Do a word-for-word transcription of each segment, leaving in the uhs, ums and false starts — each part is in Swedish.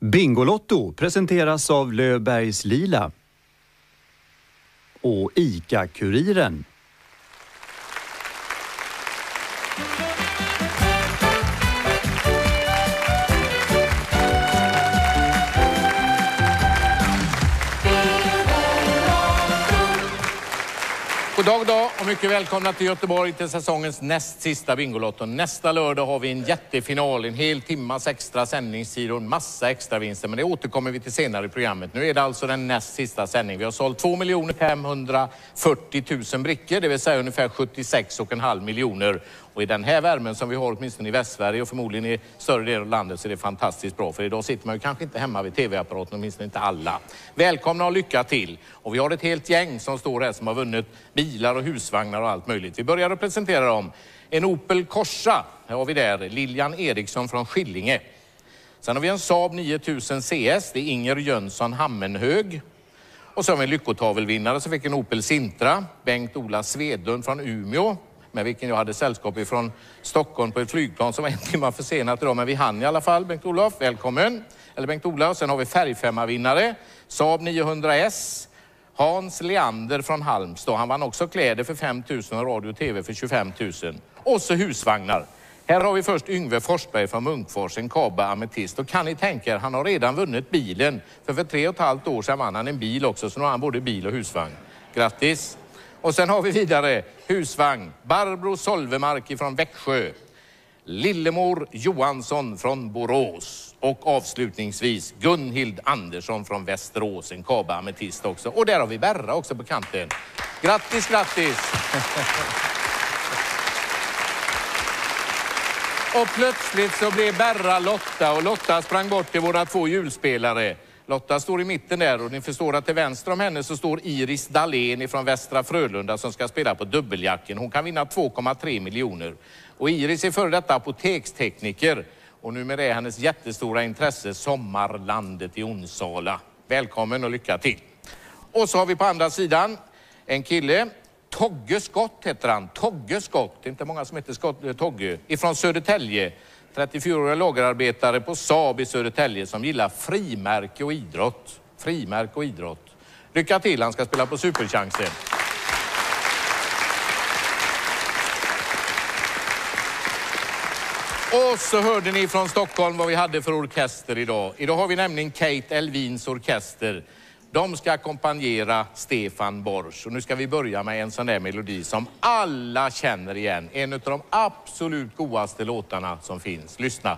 Bingolotto presenteras av Löfbergs Lila och ICA-Kuriren. God dag, dag och mycket välkomna till Göteborg till säsongens näst sista Bingolotto. Nästa lördag har vi en jättefinal, en hel timmas extra sändningstid och en massa extra vinster. Men det återkommer vi till senare i programmet. Nu är det alltså den näst sista sändningen. Vi har sålt två miljoner femhundrafyrtio tusen brickor, det vill säga ungefär sjuttiosex komma fem miljoner. Och i den här värmen som vi har åtminstone i Västsverige och förmodligen i större delen av landet så är det fantastiskt bra. För idag sitter man ju kanske inte hemma vid tv-apparaten, åtminstone inte alla. Välkomna och lycka till. Och vi har ett helt gäng som står här som har vunnit bilar och husvagnar och allt möjligt. Vi börjar att presentera dem. En Opel Corsa, här har vi där, Lilian Eriksson från Skillinge. Sen har vi en Saab nio tusen C S, det är Inger Jönsson Hammenhög. Och så har vi en lyckotavelvinnare som fick en Opel Sintra, Bengt-Ola Svedlund från Umeå. Med vilken jag hade sällskap ifrån Stockholm på ett flygplan som var en timme försenat idag. Men vi hann i alla fall, Bengt-Olof. Välkommen. Eller Bengt-Ola. Sen har vi färgfemma-vinnare. Saab niohundra S. Hans Leander från Halmstad. Han vann också kläder för fem tusen och radio och tv för tjugofem tusen. Och så husvagnar. Här har vi först Yngve Forsberg från Munkfors, en Kaba Ametist. Och kan ni tänka er, han har redan vunnit bilen. För för tre och ett halvt år sedan vann han en bil också. Så nu har han både bil och husvagn. Grattis! Och sen har vi vidare husvagn Barbro Solvemark från Växjö, Lillemor Johansson från Borås och avslutningsvis Gunhild Andersson från Västerås, en Kaba Ametist också. Och där har vi Berra också på kanten. Grattis, grattis! Och plötsligt så blev Berra Lotta och Lotta sprang bort till våra två hjulspelare. Lotta står i mitten där och ni förstår att till vänster om henne så står Iris Dahlén från Västra Frölunda som ska spela på dubbeljacken. Hon kan vinna två komma tre miljoner. Och Iris är före detta apotekstekniker och nu med det hennes jättestora intresse Sommarlandet i Onsala. Välkommen och lycka till. Och så har vi på andra sidan en kille, Togge Skott heter han. Togge Skott, det är inte många som heter Skott, Togge, ifrån Södertälje. trettiofyraåriga lagerarbetare på Saab i Södertälje som gillar frimärke och idrott. Frimärke och idrott. Lycka till, han ska spela på Superchansen. Och så hörde ni från Stockholm vad vi hade för orkester idag. Idag har vi nämligen Kate Elvins orkester. De ska ackompanjera Stefan Borsch. Och nu ska vi börja med en sån där melodi som alla känner igen. En av de absolut godaste låtarna som finns. Lyssna.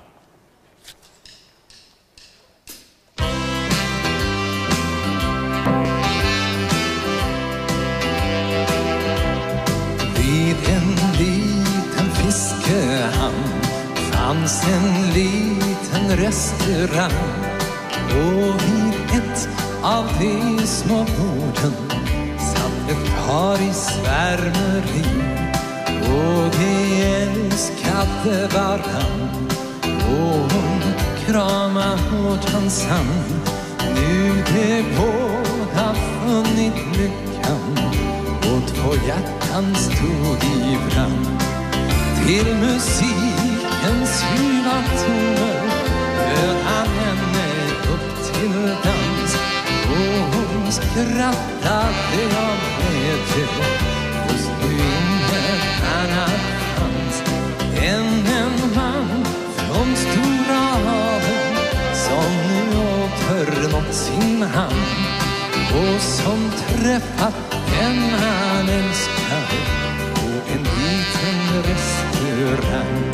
Vid en liten fiskehamn fanns en liten restaurang. Och vid ett av de små borden satt ett par i svärmeri. Och de älskade varann och hon kramade hårt hans hand. Nu de båda funnit lyckan och två hjärtan stod i brand. Till musikens ljuva toner bjöd han henne upp till dans. Och hon skrattade av glädje, just nu inget annat fanns än en man från stora haven som nu åter nått sin hamn och som träffat den han älskar på en liten restaurang.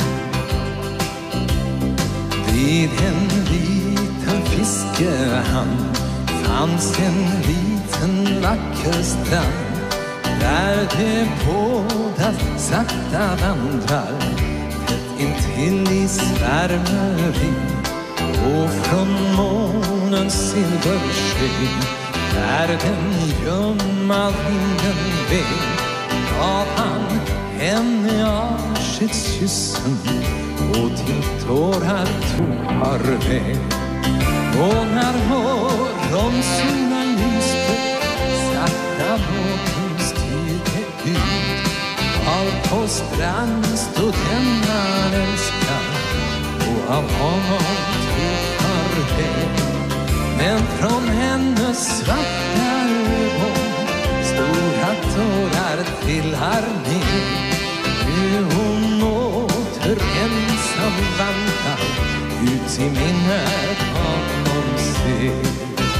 Vid en liten fiskehamn fanns en liten vacker strand där de båda sakta vandrar tätt intill i svärmeri. Och från månens silversken där den ljumma vinden vek gav han henne avskedskyssen och till tårar tog farväl. Och när morgonsolen lyste sakta båten styrde ut. Var på strand stod den han älskar och av honom tog farväl. Men från hennes svarta ögon stora tårar trillar ner. Nu hon åter ensam vandrar ut i minnet honom ser.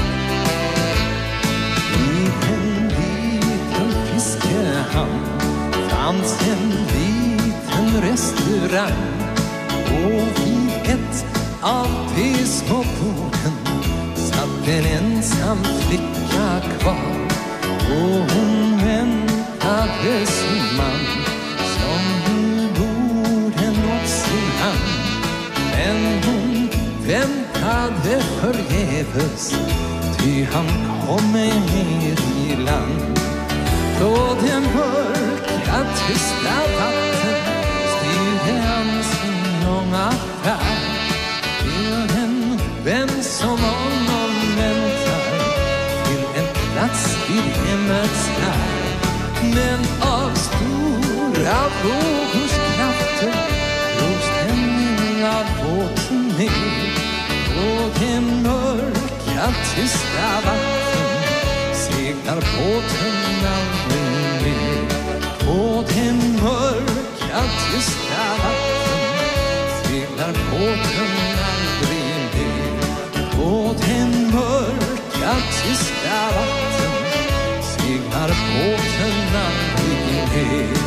I en liten fiskehamn fanns en liten restaurang, och vid ett av de små borden satt en ensam flicka kvar. Och hon väntade sin man som nu borde nått sin hand. Men hon väntade förgäves, ty han kom ej ner i land. Då det mörka tysta vatten styrde han sin långa färd till en vän som honom väntar, till en plats vid hemmets här. Men av stora vågors krafter drogs den av båten ner. Och det mörka tysta vatten seglar båten aldrig mer. Och det mörka tysta vatten seglar båten aldrig mer. Och det mörka tysta vatten seglar båten aldrig mer.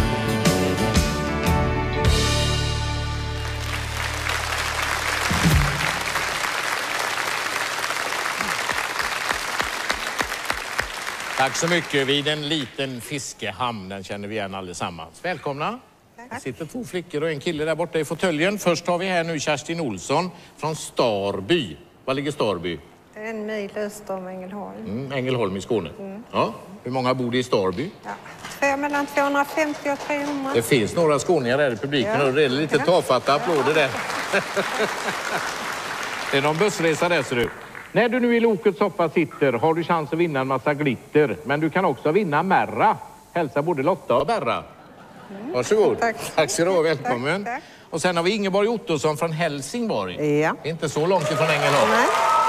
Tack så mycket. Vid en liten fiskehamn, den känner vi igen allesammans. Välkomna. Det sitter två flickor och en kille där borta i fåtöljen. Först har vi här nu Kerstin Olsson från Starby. Var ligger Starby? En mil öster om Ängelholm. Mm, Ängelholm i Skåne. Mm. Ja. Hur många bor det i Starby? Ja. Två, mellan tvåhundrafemtio och trehundra. Det finns några skåningar där i publiken, ja. Och det är lite tafatta applåder där. Det är någon bussresa där, ser du. När du nu i lokets soppa sitter har du chans att vinna en massa glitter. Men du kan också vinna Merra. Hälsa både Lotta och Berra. Mm. Varsågod. Tack. Tack ska du ha, välkommen. Tack, tack. Och sen har vi Ingeborg Ottosson från Helsingborg. Ja. Inte så långt ifrån Ängelholm. Nej.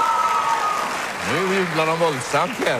Nu jublar de våldsamt här.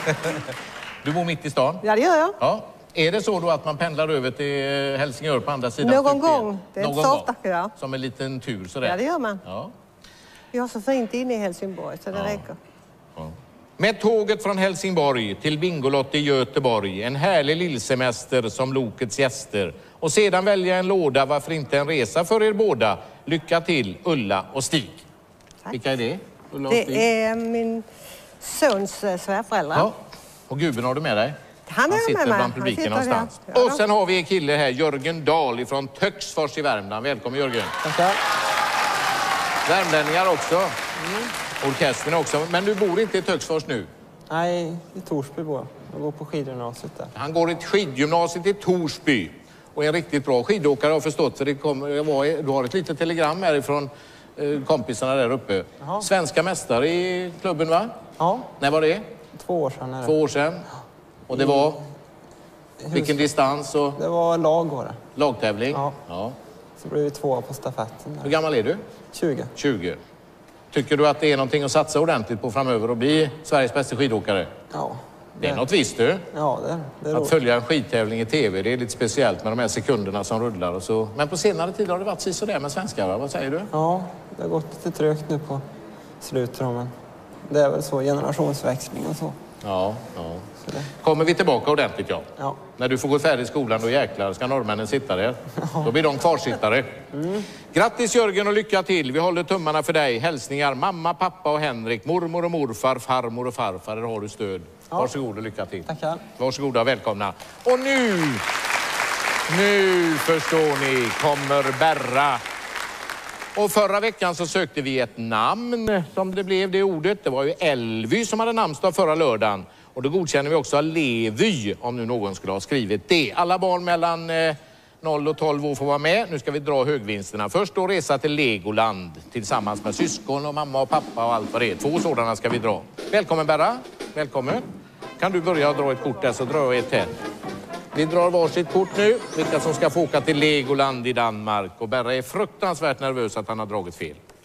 Du bor mitt i stan? Ja, det gör jag. Ja. Är det så då att man pendlar över till Helsingör på andra sidan? Någon gång. Det är inte så ofta, ja. Som en liten tur sådär? Ja, det gör man. Ja. Vi har så fint inne i Helsingborg så det ja. räcker. Ja. Med tåget från Helsingborg till Bingolott i Göteborg. En härlig lillsemester som lokets gäster. Och sedan välja en låda, varför inte en resa för er båda. Lycka till, Ulla och Stig. Tack. Vilka är det? Ulla och Stig? Det är min sons svärföräldrar. Ja. Och gubben har du med dig? Han, Han sitter med bland publiken någonstans. Ja, och sen har vi en kille här, Jörgen Dahl från Töcksfors i Värmland. Välkommen Jörgen. Tackar. Värmlänningar också. Mm. Orkestern också. Men du bor inte i Töcksfors nu? Nej, i Torsby bor jag. Jag går på skidgymnasiet där. Han går i ett skidgymnasiet i Torsby. Och är en riktigt bra skidåkare har förstått. För det kommer, jag var, du har ett litet telegram härifrån eh, kompisarna där uppe. Jaha. Svenska mästare i klubben, va? Ja. När var det? Två år sedan. Är det. Två år sedan. Och det var? I, vilken distans? Och... Det var lag var det. Lagtävling? Ja. Ja. Så blev vi två på stafetten. Där. Hur gammal är du? tjugo. tjugo. Tycker du att det är någonting att satsa ordentligt på framöver och bli Sveriges bästa skidåkare? Ja. Det, det är något visst du. Ja, det är, det är Att roligt. följa en skidtävling i tv, det är lite speciellt med de här sekunderna som rullar och så. Men på senare tid har det varit så där med svenskar, va? Vad säger du? Ja, det har gått lite trögt nu på slutet. Men det är väl så, generationsväxling och så. Ja, ja. Så det... Kommer vi tillbaka ordentligt, ja. ja. När du får gå färdigt i skolan, då jäklar ska norrmännen sitta där. Ja. Då blir de kvarsittare. Mm. Grattis Jörgen och lycka till. Vi håller tummarna för dig. Hälsningar mamma, pappa och Henrik, mormor och morfar, farmor och farfar. Där har du stöd. Ja. Varsågod och lycka till. Tackar. Varsågoda och välkomna. Och nu, nu förstår ni, kommer Berra. Och förra veckan så sökte vi ett namn som det blev det ordet. Det var ju Elvy som hade namnsdag förra lördagen. Och då godkänner vi också Levy om nu någon skulle ha skrivit det. Alla barn mellan eh, noll och tolv år får vara med. Nu ska vi dra högvinsterna. Först då resa till Legoland tillsammans med syskon och mamma och pappa och allt vad det är. Två sådana ska vi dra. Välkommen Berra. Välkommen. Kan du börja dra ett kort där så drar jag ett här. Vi drar varsitt kort nu. Vilka som ska få åka till Legoland i Danmark. Och Berra är fruktansvärt nervös att han har dragit fel.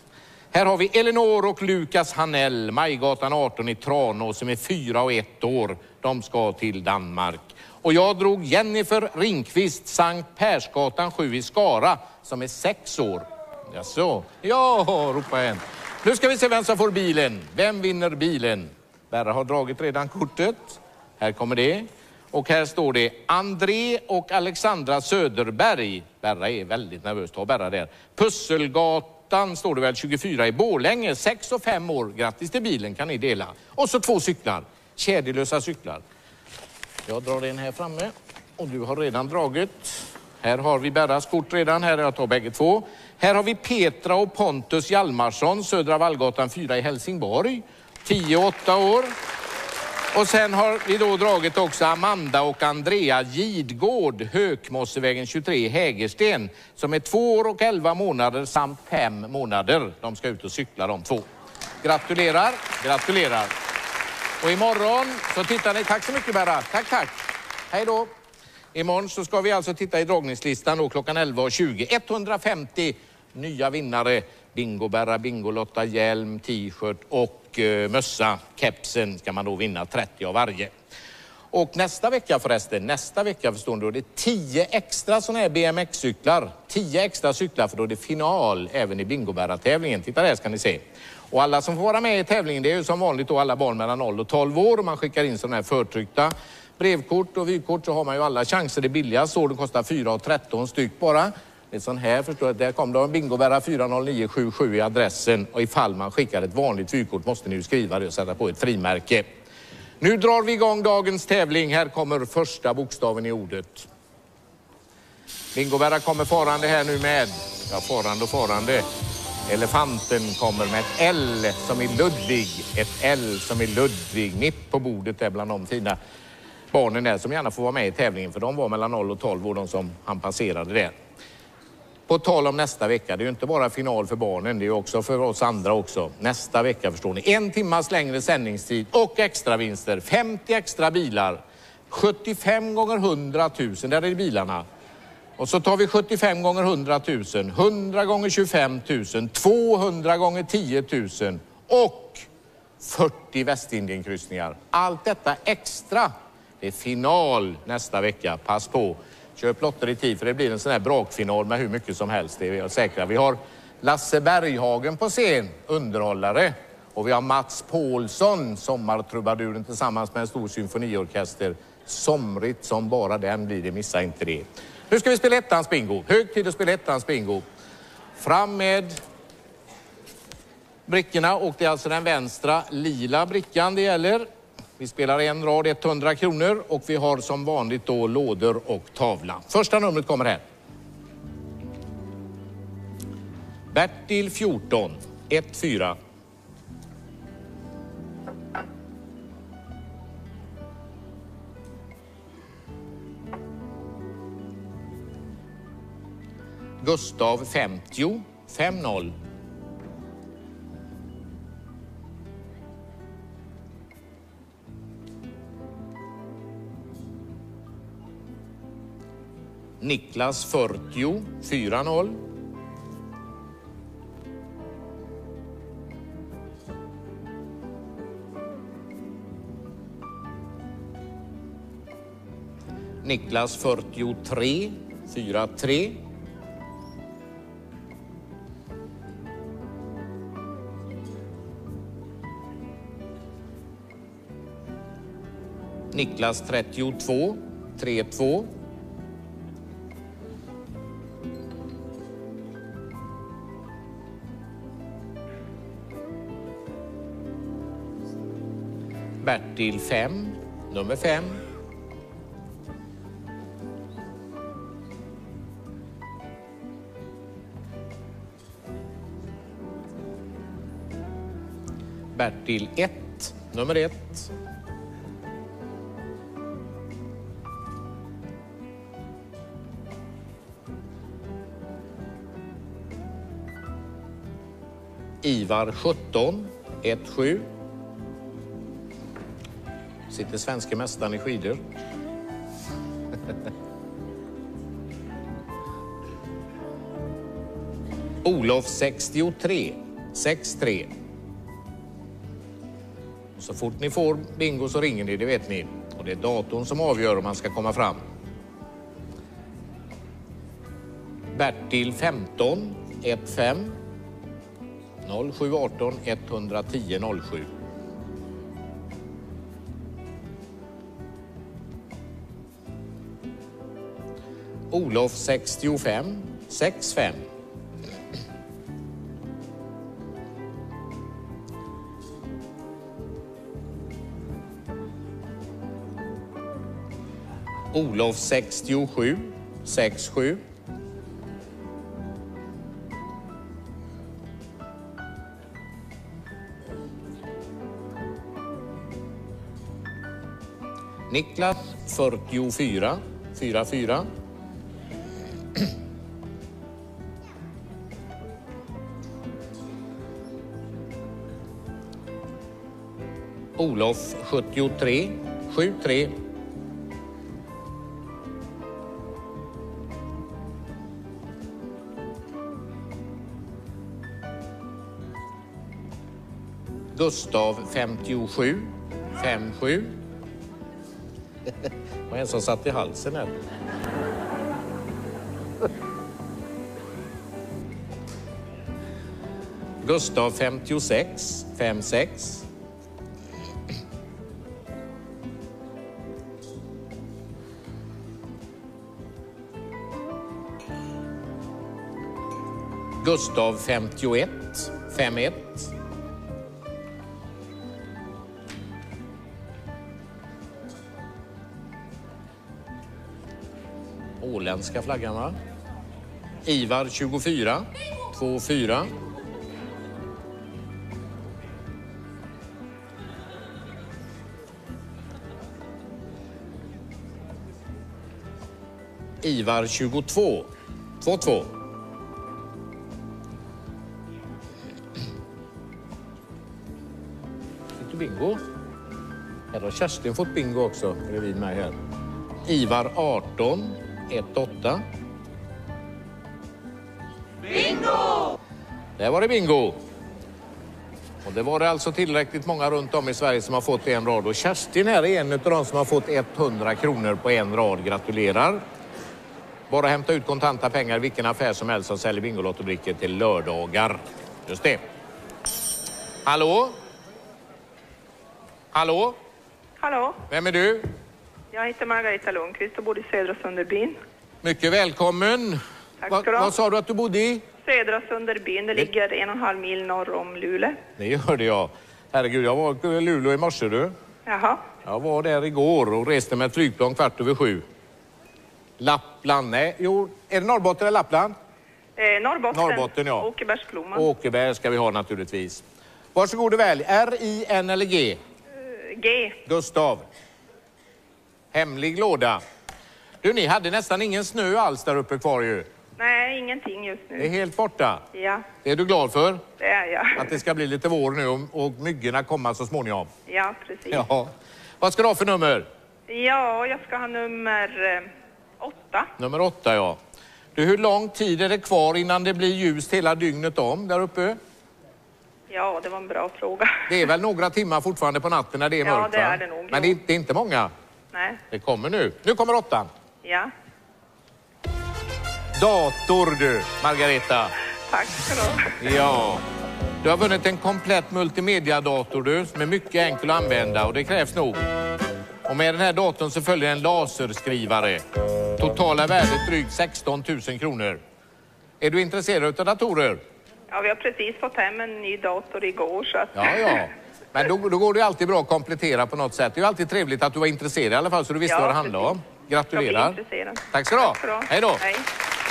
Här har vi Elinor och Lukas Hanell, Majgatan arton i Tranås, som är fyra och ett år. De ska till Danmark. Och jag drog Jennifer Ringqvist, Sankt Persgatan sju i Skara, som är sex år. Jaså? Ja, ropa en. Nu ska vi se vem som får bilen. Vem vinner bilen? Berra har dragit redan kortet. Här kommer det. Och här står det André och Alexandra Söderberg. Berra är väldigt nervös. Ta Berra där. Pusselgatan står det väl tjugofyra i Borlänge. sex och fem år. Grattis till bilen, kan ni dela. Och så två cyklar. Kedjelösa cyklar. Jag drar den här framme. Och du har redan dragit. Här har vi Berras kort redan. Här jag tar bägge två. Här har vi Petra och Pontus Hjalmarsson. Södra Vallgatan fyra i Helsingborg. tio och åtta år. Och sen har vi då dragit också Amanda och Andrea Gidgård, Hökmossevägen tjugotre i Hägersten, som är två år och elva månader samt fem månader. De ska ut och cykla de två. Gratulerar, gratulerar. Och imorgon så tittar ni, tack så mycket Berra, tack tack. Hej då. Imorgon så ska vi alltså titta i dragningslistan då klockan elva och tjugo. etthundrafemtio nya vinnare. Bingo Berra, Bingolotta, hjälm, t-shirt och eh, mössa. Kepsen ska man då vinna trettio av varje. Och nästa vecka förresten, nästa vecka förstår ni, då är det tio extra sådana här B M X-cyklar. tio extra cyklar för då är det final även i Bingo Berra-tävlingen. Titta där ska ni se. Och alla som får vara med i tävlingen, det är ju som vanligt då alla barn mellan noll och tolv år. Och man skickar in sådana här förtryckta brevkort och vykort, så har man ju alla chanser. Det billigast så det kostar fyra och tretton styck bara. Det är sån här, förstår jag. Där kom det en Bingo Berra fyra noll nio sju sju i adressen. Och ifall man skickar ett vanligt vykort måste ni ju skriva det och sätta på ett frimärke. Nu drar vi igång dagens tävling. Här kommer första bokstaven i ordet. Bingo Berra kommer farande här nu med. Ja, farande och farande. Elefanten kommer med ett L som är Ludvig. Ett L som är Ludvig. Mitt på bordet är bland de fina barnen där som gärna får vara med i tävlingen. För de var mellan noll och tolv år, de som han passerade där. På tal om nästa vecka, det är ju inte bara final för barnen, det är ju också för oss andra också. Nästa vecka förstår ni, en timmas längre sändningstid och extra vinster. femtio extra bilar, sjuttiofem gånger hundratusen, där är bilarna. Och så tar vi sjuttiofem gånger hundratusen, hundra gånger tjugofem tusen, tvåhundra gånger tio tusen och fyrtio Västindienkryssningar. Allt detta extra, det är final nästa vecka, pass på. Köp lotter i tid för det blir en sån här brakfinal med hur mycket som helst, det är jag säkra. Vi har Lasse Berghagen på scen, underhållare. Och vi har Mats Paulsson, sommartrubaduren tillsammans med en stor symfoniorkester. Somrigt som bara den blir det, missa inte det. Nu ska vi spela ettans bingo. Hög tid att spela ettans bingo. Fram med brickorna och det är alltså den vänstra lila brickan det gäller. Vi spelar en rad hundra kronor och vi har som vanligt då lådor och tavla. Första numret kommer här. Bertil fjorton, ett fyra. Gustav femtio, fem noll. Niklas fyrtio, fyra noll. Niklas fyrtiotre, fyra tre. Niklas trettiotvå, tre två. Bertil fem, nummer fem. Bertil ett, nummer ett. Ivar sjutton, ett sju. Sitter svenska mästaren i skidor. Olof sextiotre, sex tre. Så fort ni får bingo så ringer ni, det vet ni. Och det är datorn som avgör om man ska komma fram. Bertil femton ett fem noll sju arton ett tio noll sju. Olof sextiofem sex fem. Olof sextiosju sex sju. Niklas fyrtiofyra fyra fyra. Olof sjuttiotre sju tre. Gustav femtiosju fem sju. Det var en som satt i halsen här. Gustav femtiosex fem sex. Gustav femtioett fem ett. Åländska flaggan, va? Ivar tjugofyra två fyra. Ivar tjugotvå två två. Fick du bingo? Här har Kerstin fått bingo också bredvid mig här. Ivar arton ett åtta. Bingo! Där var det bingo. Och det var det alltså tillräckligt många runt om i Sverige som har fått en rad. Och Kerstin här är en av de som har fått hundra kronor på en rad. Gratulerar. Bara hämta ut kontanta pengar i vilken affär som helst som säljer bingolottobrickor till lördagar. Just det. Hallå? Hallå? Hallå? Vem är du? Jag heter Margareta Lundqvist och bor i Södra Sunderbyn. Mycket välkommen. Tack Va, ska du ha. vad sa du att du bodde i? Södra Sunderbyn, det ligger en och en halv mil norr om Luleå. Det hörde jag. Herregud, jag var i Luleå i morse, du. Jaha. Jag var där igår och reste med ett flygplan kvart över sju. Lappland, nej. Jo, är det Norrbotten eller Lappland? Eh, Norrbotten. Norrbotten, ja. Åkerbärsklomman. Åkerberg ska vi ha naturligtvis. Varsågod och välj. R, I, N eller G? Eh, G. Gustav. Hemlig låda. Du, ni hade nästan ingen snö alls där uppe kvar ju. Nej, ingenting just nu. Det är helt borta. Ja, Det är du glad för? det är jag. Att det ska bli lite vår nu och, och myggorna komma så småningom. Ja, precis. Ja. Vad ska du ha för nummer? Ja, jag ska ha nummer eh, åtta. Nummer åtta, ja. Du, hur lång tid är det kvar innan det blir ljust hela dygnet om där uppe? Ja, det var en bra fråga. Det är väl några timmar fortfarande på natten när det är Ja, mörkt, det va? är det nog, Men det är, inte- det är inte många. Nej, Det kommer nu. Nu kommer åttan. ja. Dator du, Margareta. Tack ska du ha. Ja. Du har vunnit en komplett multimediadator du, som är mycket enkel att använda och det krävs nog. Och med den här datorn så följer en laserskrivare. Totala värdet drygt sexton tusen kronor. Är du intresserad av datorer? Ja, vi har precis fått hem en ny dator igår så att... Ja, ja. Men då, då går det alltid bra att komplettera på något sätt. Det är ju alltid trevligt att du var intresserad i alla fall så du visste Ja, vad det handlar om. precis. Gratulerar. Jag blir intresserad. Tack ska du ha. Tack ska du ha. Hej då. Hej.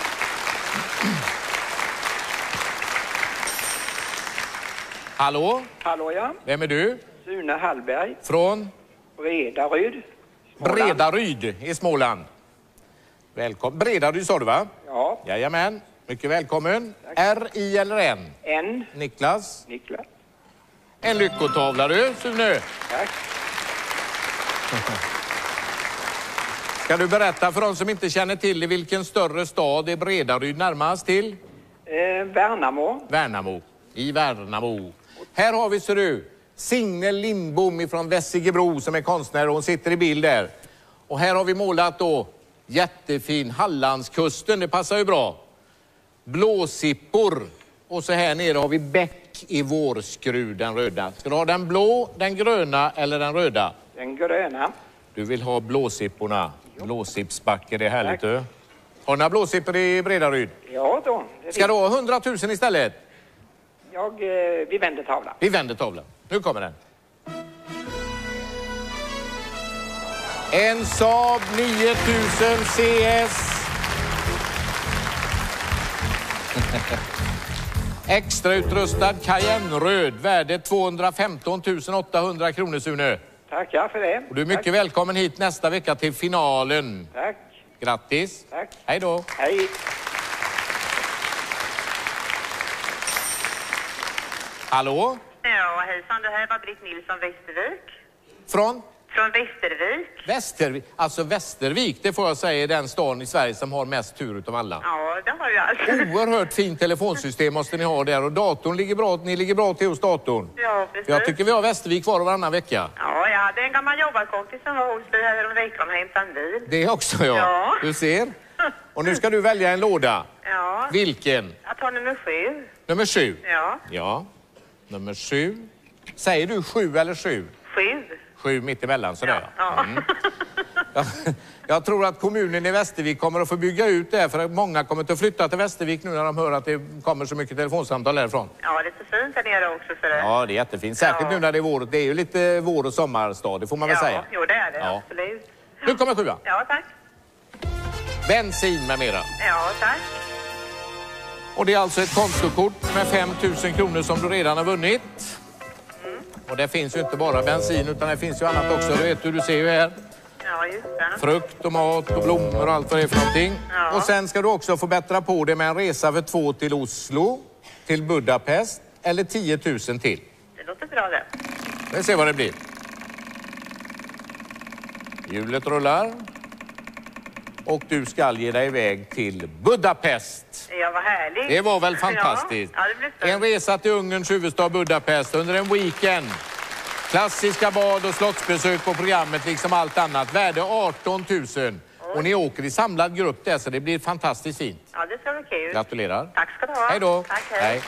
Hallå? Hallå ja, Vem är du? Sune Hallberg, Från Bredaryd. Småland. Bredaryd i Småland. Välkommen. Bredaryd sa du, va? Ja, Jajamän. Mycket välkommen. R, I eller N? N. Niklas. Niklas. En lyckotavla du, Sune. Tack. Ska du berätta för de som inte känner till i vilken större stad är Bredaryd närmast till? Eh, Värnamo. Värnamo. I Värnamo. Här har vi, ser du, Signe Lindbom från Vessigebro som är konstnär och hon sitter i bild där. Och här har vi målat då jättefin Hallandskusten, det passar ju bra. Blåsippor. Och så här nere har vi bäck i vårskruv, den röda. Ska du ha den blå, den gröna eller den röda? Den gröna. Du vill ha blåsipporna. Blåsippsbacke, det är härligt. Du. Har du några blåsippor i Bredaryd? Ja då. Det Ska du ha hundratusen istället? Jag, eh, vi vänder tavlan. Vi vänder tavlan. Nu kommer den. En Saab nio tusen C S. Extra utrustad Cayenne-röd. Värde tvåhundrafemton tusen åttahundra kronor, Sune. Tackar för det. Och du är mycket Tack. välkommen hit nästa vecka till finalen. Tack. Grattis. Tack. Hej då. Hej. Hallå? Ja, hejsan. Det här var Britt Nilsson, Västervik. Från? Från Västervik. Västervik. Alltså Västervik, det får jag säga är den stan i Sverige som har mest tur utav alla. Ja, det har jag alltså. Oerhört fint telefonsystem måste ni ha där och datorn ligger bra, ni ligger bra till hos datorn. Ja, precis. Jag tycker vi har Västervik var och varannan vecka. Ja, jag hade en gammal jobbarkompis som var hos dig här om veckan och hämtade en bil. Det också ja. Ja. Du ser. Och nu ska du välja en låda. Ja. Vilken? Jag tar nummer sju. Nummer sju. Ja. Ja. Nummer sju. Säger du sju eller sju? Sju. Sju mitt emellan sådär. Ja. Mm. Jag, jag tror att kommunen i Västervik kommer att få bygga ut det för att många kommer att flytta till Västervik nu när de hör att det kommer så mycket telefonsamtal därifrån. Ja, det är så fint här nere också för det. Ja, det är jättefint. Särskilt Ja. nu när det är vår. Det är ju lite vår- och sommarstad, det får man väl Ja, säga. jo det är det, Ja. absolut. Nu kommer sjuan. Ja, tack. Bensin med mera. Ja, tack. Och det är alltså ett kontokort med fem tusen kronor som du redan har vunnit. Och det finns ju inte bara bensin utan det finns ju annat också. Du vet hur du ser ju här. Ja, just det. Frukt och mat och blommor och allt vad det är för någonting. Ja. Och sen ska du också få bättra på det med en resa för två till Oslo, till Budapest eller tio tusen till. Det låter bra det. Vi ser vad det blir. Hjulet rullar. Och du ska ge dig iväg till Budapest. Ja, vad härligt. Det var väl fantastiskt. Ja, ja det blev fint. En resa till Ungerns huvudstad Budapest under en weekend. Klassiska bad och slottsbesök på programmet liksom allt annat. Värde arton tusen. Och ni åker i samlad grupp där så det blir fantastiskt fint. Ja, det ska bli kul. Gratulerar. Tack ska du ha. Hej då. Tack, hej.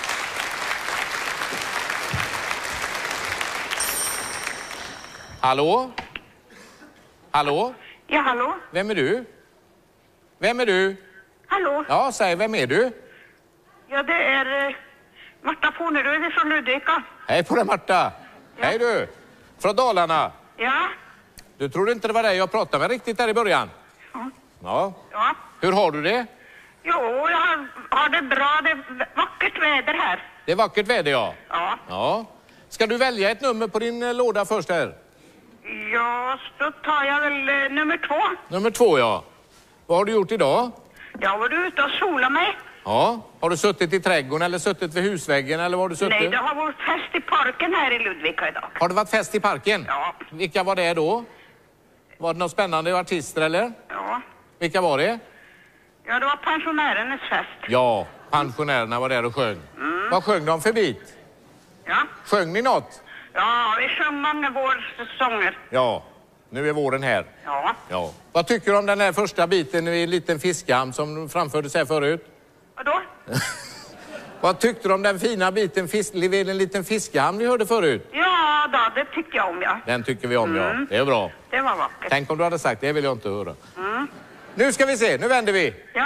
Hallå? Hallå? Ja, hallå? Vem är du? Vem är du? Hallå? Ja, säg, vem är du? Ja, det är eh, Marta Fornerud från Ludvika. Hej på dig, Marta. Hej du. Från Dalarna. Ja? Du trodde inte det var dig jag pratade med riktigt där i början? Ja. Ja. Ja. Hur har du det? Jo, jag har, har det bra. Det är vackert väder här. Det är vackert väder, ja. Ja. Ja. Ska du välja ett nummer på din eh, låda först här? Ja, så tar jag väl eh, nummer två. Nummer två, ja. Vad har du gjort idag? Jag var ute och sola mig. Ja. Har du suttit i trädgården eller suttit vid husväggen eller var har du suttit? Nej, det har varit fest i parken här i Ludvika idag. Har det varit fest i parken? Ja. Vilka var det då? Var det några spännande artister eller? Ja. Vilka var det? Ja, det var pensionärernas fest. Ja, pensionärerna var där och sjöng. Mm. Vad sjöng de för bit? Ja. Sjöng ni något? Ja, vi sjöng många vårsånger. Ja, nu är våren här. Ja. Ja. Vad tycker du om den här första biten i en liten fiskhamn som framfördes här förut? Vadå? Vad tyckte du om den fina biten fisk, vid en liten fiskehamn vi hörde förut? Ja, då, det tycker jag om, ja. Den tycker vi om, ja. Det är bra. Det var vackert. Tänk om du hade sagt det, vill jag inte höra. Mm. Nu ska vi se, nu vänder vi. Ja.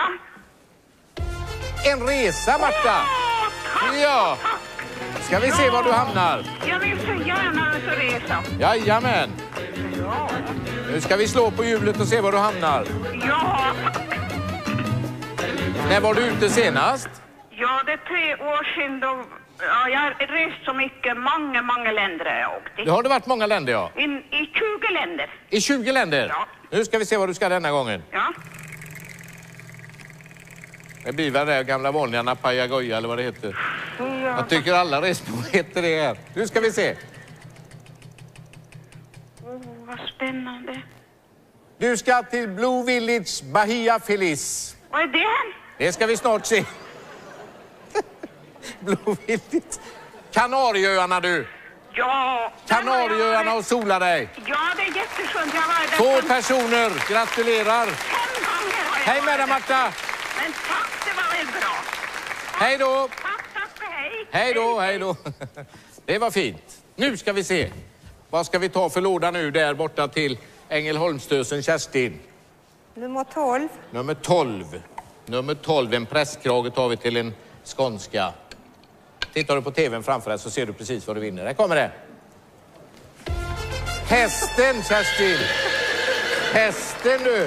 En resa, Marta! Åh, tack, Ja. tack. Ska vi se var du hamnar? Jag vill så gärna ut och resa. Jajamän. Ja. Nu ska vi slå på hjulet och se var du hamnar. Ja, tack. När var du ute senast? Ja, det är tre år sedan då... Ja, jag har rest så mycket. Många, många länder har jag åkt i. Det har det varit många länder, ja. In, I tjugo länder. I tjugo länder? Ja. Nu ska vi se vad du ska denna gången. Ja. Det blir väl det gamla vanliga Napajagoja eller vad det heter. Ja. Jag tycker alla resmål heter det här. Nu ska vi se. Åh, vad spännande. Du ska till Blue Village, Bahia Feliz. Vad är det? Det ska vi snart se. Blåvilligt. Kanarieöarna du. Ja. Kanarieöarna och sola dig. Ja, det är jätteskönt. Jag var där. Två personer. Gratulerar. Fem gånger har jag Hej med dig, varit Marta. där. Men tack, det var väl bra. Hej då. Tack, tack och hej. Hej då, hej då. Det var fint. Nu ska vi se. Vad ska vi ta för låda nu där borta till Ängelholmstösen Kerstin? Nummer tolv. Nummer tolv. Nummer tolv, en presskrage tar vi till en skånska. Tittar du på tvn framför dig så ser du precis vad du vinner. Här kommer det. Hästen, Kerstin. Hästen du.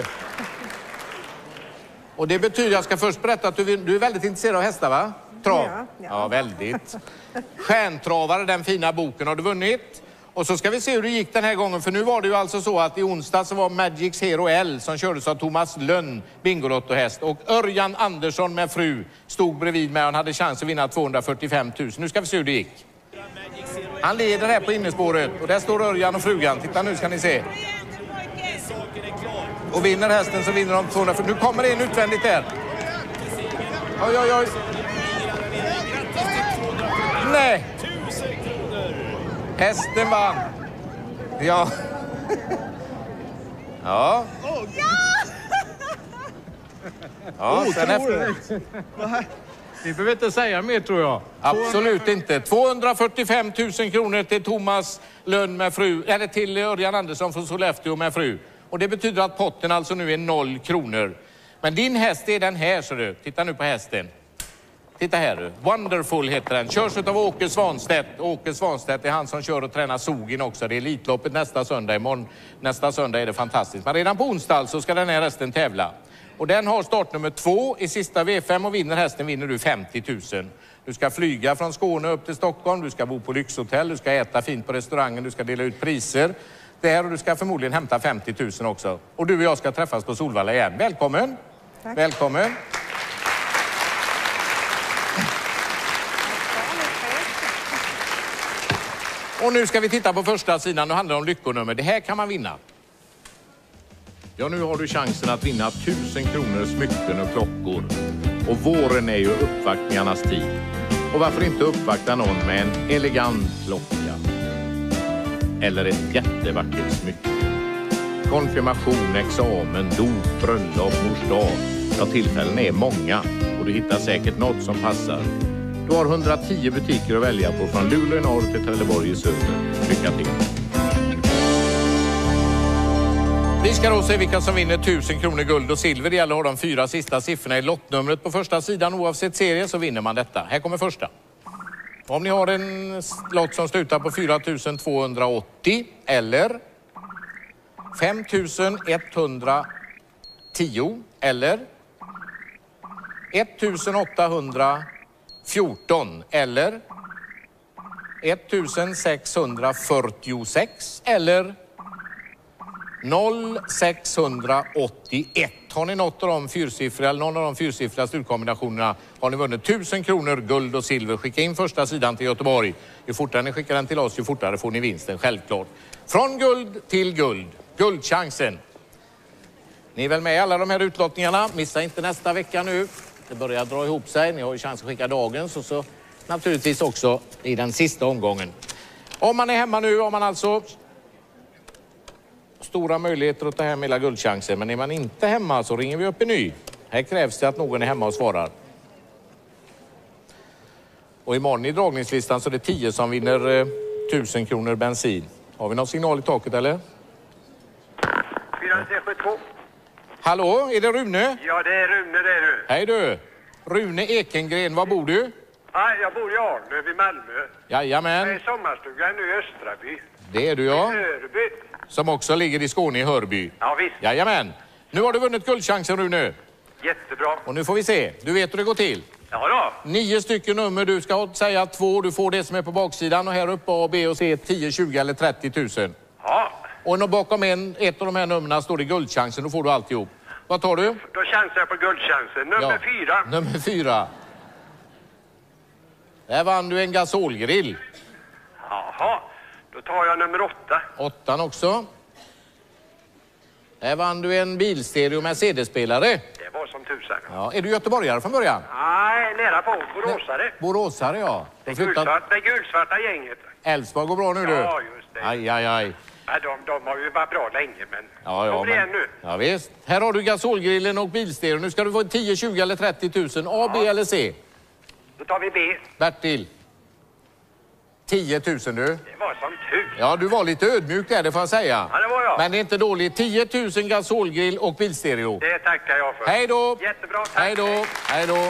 Och det betyder, jag ska först berätta att du, du är väldigt intresserad av hästar, va? Trav. Ja, ja. Ja, väldigt. Stjärntravare, den fina boken har du vunnit. Och så ska vi se hur det gick den här gången. För nu var det ju alltså så att i onsdag så var Magics Hero L som kördes av Thomas Lönn, Bingolotto-häst. Och Örjan Andersson med fru stod bredvid mig och han hade chans att vinna tvåhundrafyrtiofem tusen. Nu ska vi se hur det gick. Han leder här på innerspåret och där står Örjan och frugan. Titta nu ska ni se. Och vinner hästen så vinner de tvåhundrafyrtio. Nu kommer det en utvändigt där. Oj, oj, oj. Nej. Hästen vann. Ja. Ja. Ja, sen efter. Vi behöver inte säga mer tror jag. Absolut inte. tvåhundrafyrtiofem tusen kronor till Thomas Lönn med fru. Eller till Örjan Andersson från Sollefteå med fru. Och det betyder att potten alltså nu är noll kronor. Men din häst är den här, så du. Titta nu på hästen. Titta här du. Wonderful heter den. Körs av Åke Svanstedt. Åke Svanstedt är han som kör och tränar Sogin också. Det är Elitloppet nästa söndag. Imorgon, nästa söndag är det fantastiskt. Men redan på onsdag så ska den här hästen tävla. Och den har startnummer två i sista V fem och vinner hästen vinner du femtio tusen. Du ska flyga från Skåne upp till Stockholm. Du ska bo på lyxhotell. Du ska äta fint på restaurangen. Du ska dela ut priser. Det här och du ska förmodligen hämta femtio tusen också. Och du och jag ska träffas på Solvalla igen. Välkommen. Tack. Välkommen. Och nu ska vi titta på första sidan. Nu handlar det om lyckonummer. Det här kan man vinna. Ja, nu har du chansen att vinna tusen kronor smycken och klockor. Och våren är ju uppvaktningarnas tid. Och varför inte uppvakta någon med en elegant klocka? Eller ett jättevackert smycke. Konfirmation, examen, dop, bröllop, mors dag. Ja, tillfällen är många. Och du hittar säkert något som passar. Du har hundratio butiker att välja på från Luleå i norr till Trelleborg i söder. Lycka till! Vi ska då se vilka som vinner tusen kronor guld och silver. Det gäller att ha de fyra sista siffrorna i lottnumret på första sidan. Oavsett serie så vinner man detta. Här kommer första. Om ni har en lott som slutar på fyra tusen tvåhundraåttio eller fem tusen etthundratio eller ett tusen åttahundrafjorton eller ett tusen sexhundrafyrtiosex eller noll sexhundraåttioett. Har ni något av de fyrsiffriga eller någon av de fyrsiffriga slutkombinationerna har ni vunnit tusen kronor guld och silver. Skicka in första sidan till Göteborg. Ju fortare ni skickar den till oss, ju fortare får ni vinsten, självklart. Från guld till guld. Guldchansen. Ni är väl med i alla de här utlottningarna. Missa inte nästa vecka nu. Det börjar dra ihop sig. Ni har ju chans att skicka dagens och så naturligtvis också i den sista omgången. Om man är hemma nu har man alltså stora möjligheter att ta hem hela guldchansen. Men är man inte hemma så ringer vi upp en ny. Här krävs det att någon är hemma och svarar. Och imorgon i dragningslistan så är det tio som vinner eh, tusen kronor bensin. Har vi någon signal i taket eller? fyra tre sju två. Hallå, är det Rune? Ja, det är Rune, det är du. Hej du. Rune Ekengren, var bor du? Nej, jag bor i Arnö vid Malmö. Jajamän. Jag är i sommarstugan nu i Östraby. Det är du ja. Hörby. Som också ligger i Skåne i Hörby. Ja, visst. Jajamän. Nu har du vunnit guldchansen Rune. Jättebra. Och nu får vi se. Du vet hur det går till. Ja då. Nio stycken nummer. Du ska säga två. Du får det som är på baksidan. Och här uppe A, B och C tio, tjugo eller trettio tusen. Ja. Och bakom en, ett av de här numren står det guldchansen. Då får du alltihop. Vad tar du? Då chansar jag på guldchansen. Nummer Ja. fyra. Nummer fyra. Där vann du en gasolgrill. Jaha. Då tar jag nummer åtta. Åttan också. Där vann du en bilstereo med C D-spelare. Det var som tusan. Ja. Är du göteborgare från början? Nej, Nej, nära på. Boråsare. Boråsare, ja. Det Då flyttar- gulsvart, det gulsvarta gänget. Elfsborg går bra nu, du. Ja, just det. Aj, aj, aj. Ja, de, de har ju varit bra länge, men... Ja, ja, Kommer igen men... nu. Ja, visst. Här har du gasolgrillen och bilstereo. Nu ska du få tio, tjugo eller trettio tusen. A, B eller C? Då tar vi B. Bertil. tio tusen, du. Det var som tur. Ja, du var lite ödmjuk där, det får jag säga. Ja, det var jag. Men det är inte dåligt. tio tusen gasolgrill och bilstereo. Det tackar jag för. Hej då! Jättebra, tack. Hej då! Hej då!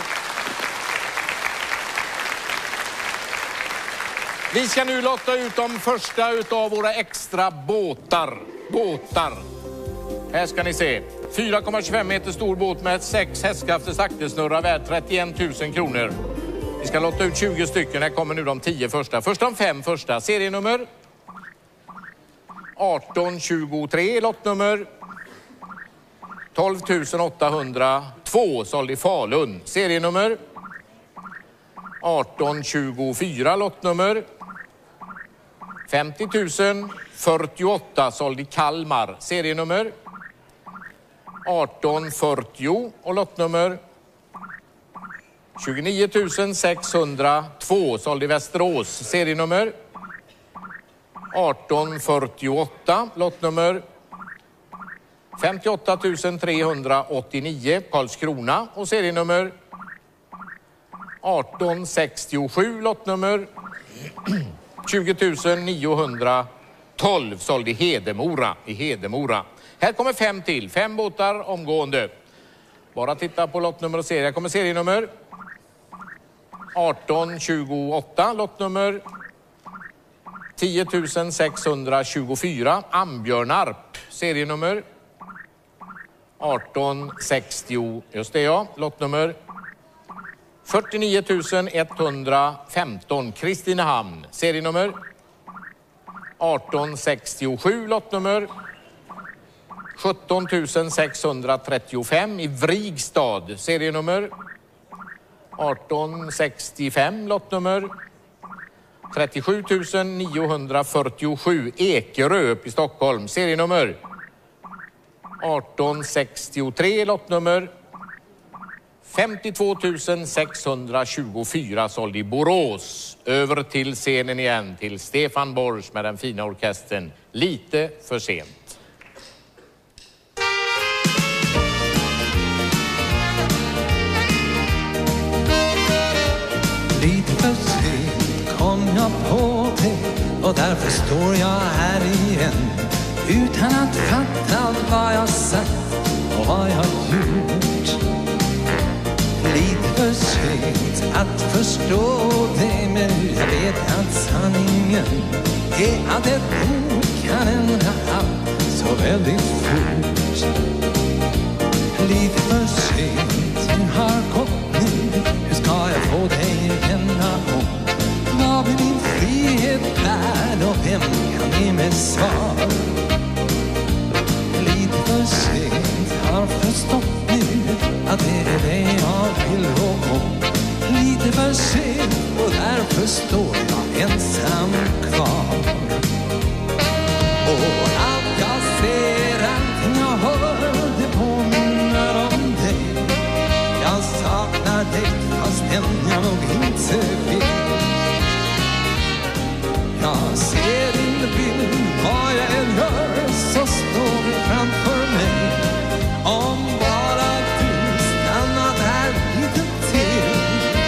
Vi ska nu lotta ut de första utav våra extra båtar. Båtar. Här ska ni se. fyra komma tjugofem meter stor båt med sex hästkrafters aktelsnurra värd trettioen tusen kronor. Vi ska lotta ut tjugo stycken. Här kommer nu de tio första. Först de fem första. Serienummer arton tjugotre, lottnummer tolv tusen åttahundratvå, såld i Falun. Serienummer arton tjugofyra, lottnummer femtio tusen fyrtioåtta, såld i Kalmar. Serienummer arton fyrtio och lottnummer tjugonio tusen sexhundratvå, såld i Västerås. Serienummer arton fyrtioåtta, lottnummer femtioåtta tusen trehundraåttionio, Karlskrona. Och serienummer arton sextiosju, lottnummer tjugo tusen niohundratolv, såld i Hedemora. I Hedemora. Här kommer fem till. Fem båtar omgående. Bara titta på lottnummer och serie. Här kommer serienummer arton tjugoåtta, lottnummer tio tusen sexhundratjugofyra, Ambjörnarp. Serienummer arton sextio, just det ja, lottnummer fyrtionio tusen etthundrafemton, Kristinehamn. Serienummer arton sextiosju, lottnummer sjutton tusen sexhundratrettiofem i Vrigstad. Serienummer arton sextiofem, lottnummer trettiosju tusen niohundrafyrtiosju, Ekerö upp i Stockholm. Serienummer arton sextiotre, lottnummer femtiotvå tusen sexhundratjugofyra, såld i Borås. Över till scenen igen till Stefan Borsch med den fina orkestern. Lite för sent. Lite för sent kom jag på det och därför står jag här igen utan att fatta vad jag sagt och vad jag gjort. Lite för sent att förstå det, men jag vet att sanningen är att ett ord kan ändra allt så väldigt fort. Lite för sent, du har gått nu. Hur ska jag få dig vända om? Vad blir min frihet värd och vem kan ge mig svar? Lite för sent, har förstått nu att det är det jag vill ha om. Lite för sent och därför står jag ensam kvar. Och allt jag ser, allt jag hör, det påminner om dig. Jag saknar dig fastän jag nog inte vill. Jag ser din bild, vad jag än gör så står du framför mig. Om bara du stannar där lite till.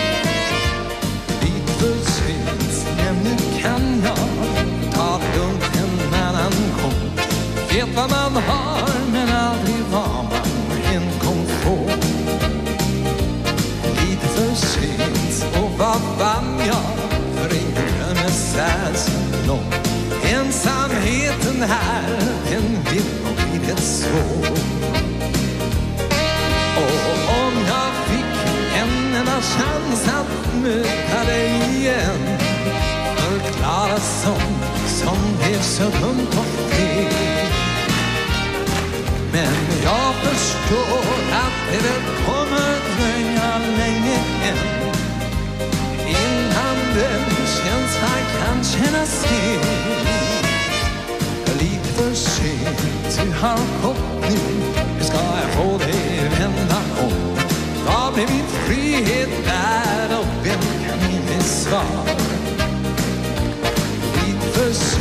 Lite för sent, men nu kan jag ta det lugnt en annan gång. Vet vad man har men aldrig vad man en gång får. Lite för sent, och vad vann jag? För ingen glömmer särskilt lång. Ensamheten här, den vill nog bli det svår. Och om jag fick en enda chans att möta dig igen, förklara sånt som blev så dumt och fel. Men jag förstår att det väl kommer dröja länge än innan den känslan kan kännas hel. Lite för sent, du har gått nu. Hur ska jag få dig vända om? Vad blir min frihet där?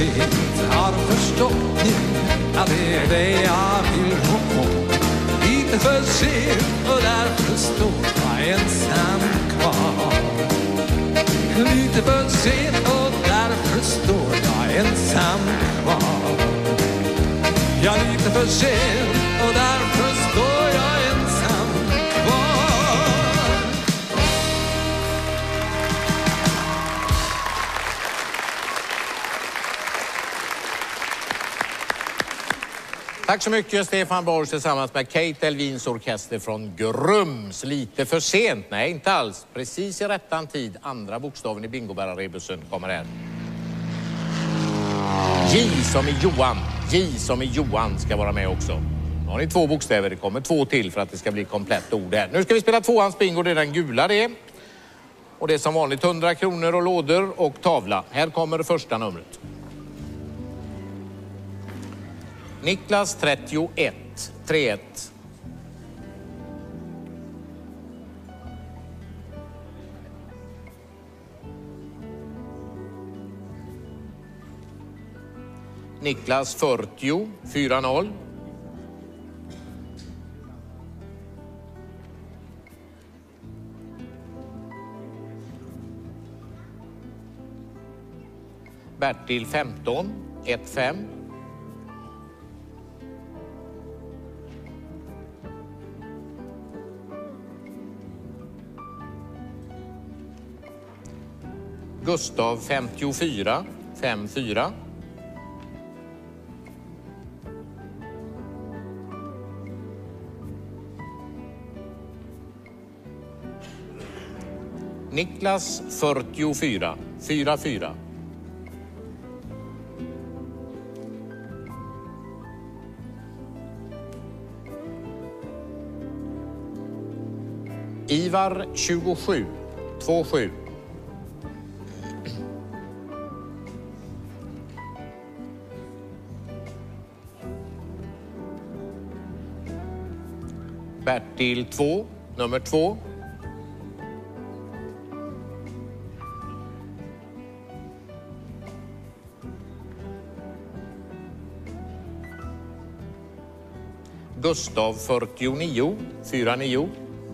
sent, har förstått nu att det är det jag vill ha på. Lite för sent och därför står jag ensam kvar. Lite för sent och därför står jag ensam kvar. Ja, lite för sent och därför står jag ensam kvar. Tack så mycket Stefan Borg tillsammans med Kate Elvins orkester från Grums. Lite för sent? Nej, inte alls. Precis i rättan tid. Andra bokstaven i bingobärarrebusen kommer här. J som i Johan. J som i Johan ska vara med också. Nu har ni två bokstäver. Det kommer två till för att det ska bli komplett ord här. Nu ska vi spela tvåans bingo. Det är den gula det. Och det är som vanligt hundra kronor och lådor och tavla. Här kommer det första numret. Niklas trettioett, trettioett. Niklas fyrtio, fyrtio. Bertil femton, fem ett. Gustav femtiofyra, fem fyra. Niklas fyrtiofyra, fyra fyra. Ivar tjugosju, två sju. Bertil två, nummer två. Gustav fyrtionio, fyra nio.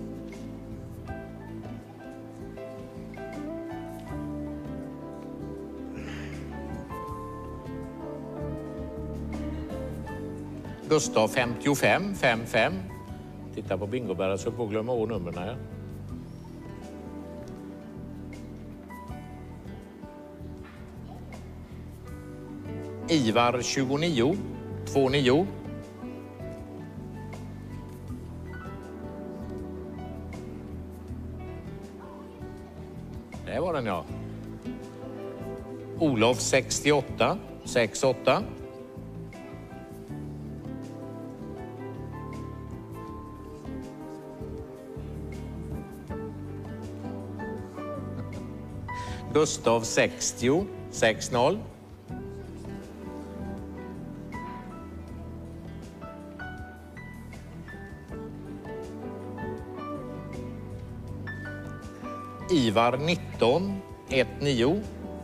Gustav femtiofem, fem fem. Titta på bingobärare så får glömma å numren här. Ivar tjugonio, två nio. Det var den ja. Olof sextioåtta, sex åtta. Gustav sextio, sex noll. Ivar nitton, ett nio.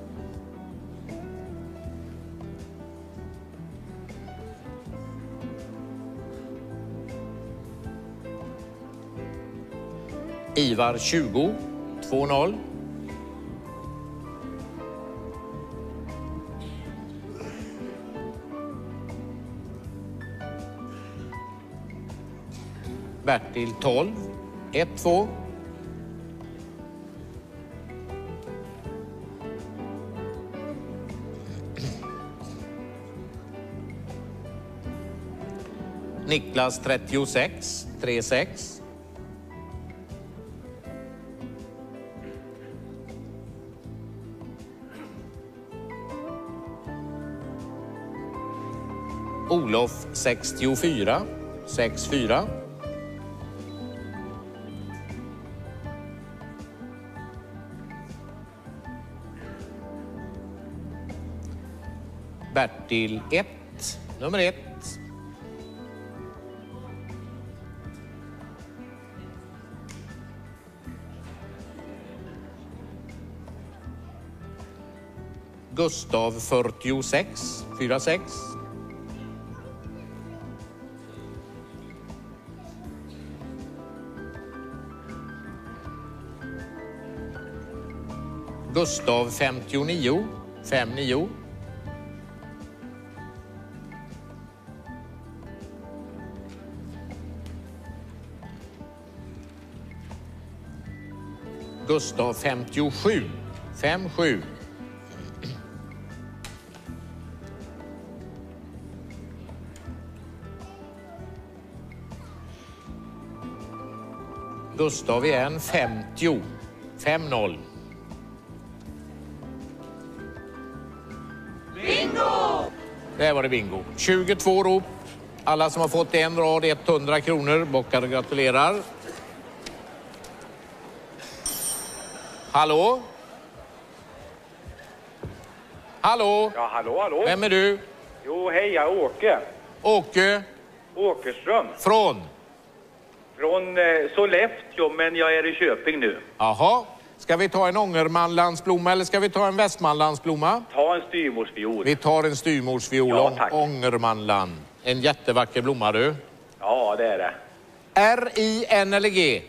Ivar tjugo, två noll. Bertil tolv, ett två. Niklas trettiosex, tre sex. Olof sextiofyra, sex fyra. Bertil ett, nummer ett. Gustav fyrtiosex, fyra sex. Gustav femtionio, fem nio. Gustav femtiosju, fem sju. Gustav igen, femtio, fem noll. Bingo! Där var det bingo. tjugotvå rop. Alla som har fått en rad, hundra kronor. Bockar och gratulerar. Hallå? Hallå? Ja, hallå, hallå. Vem är du? Jo, hej, jag är Åke. Åke? Åkerström. Från? Från eh, Sollefteå, men jag är i Köping nu. Jaha. Ska vi ta en Ångermanlandsblomma eller ska vi ta en Västmanlandsblomma? Ta en styrmorsfiol. Vi tar en styrmorsfiol. Ja, tack. Ångermanland. En jättevacker blomma, du. Ja, det är det. R, I, N eller G?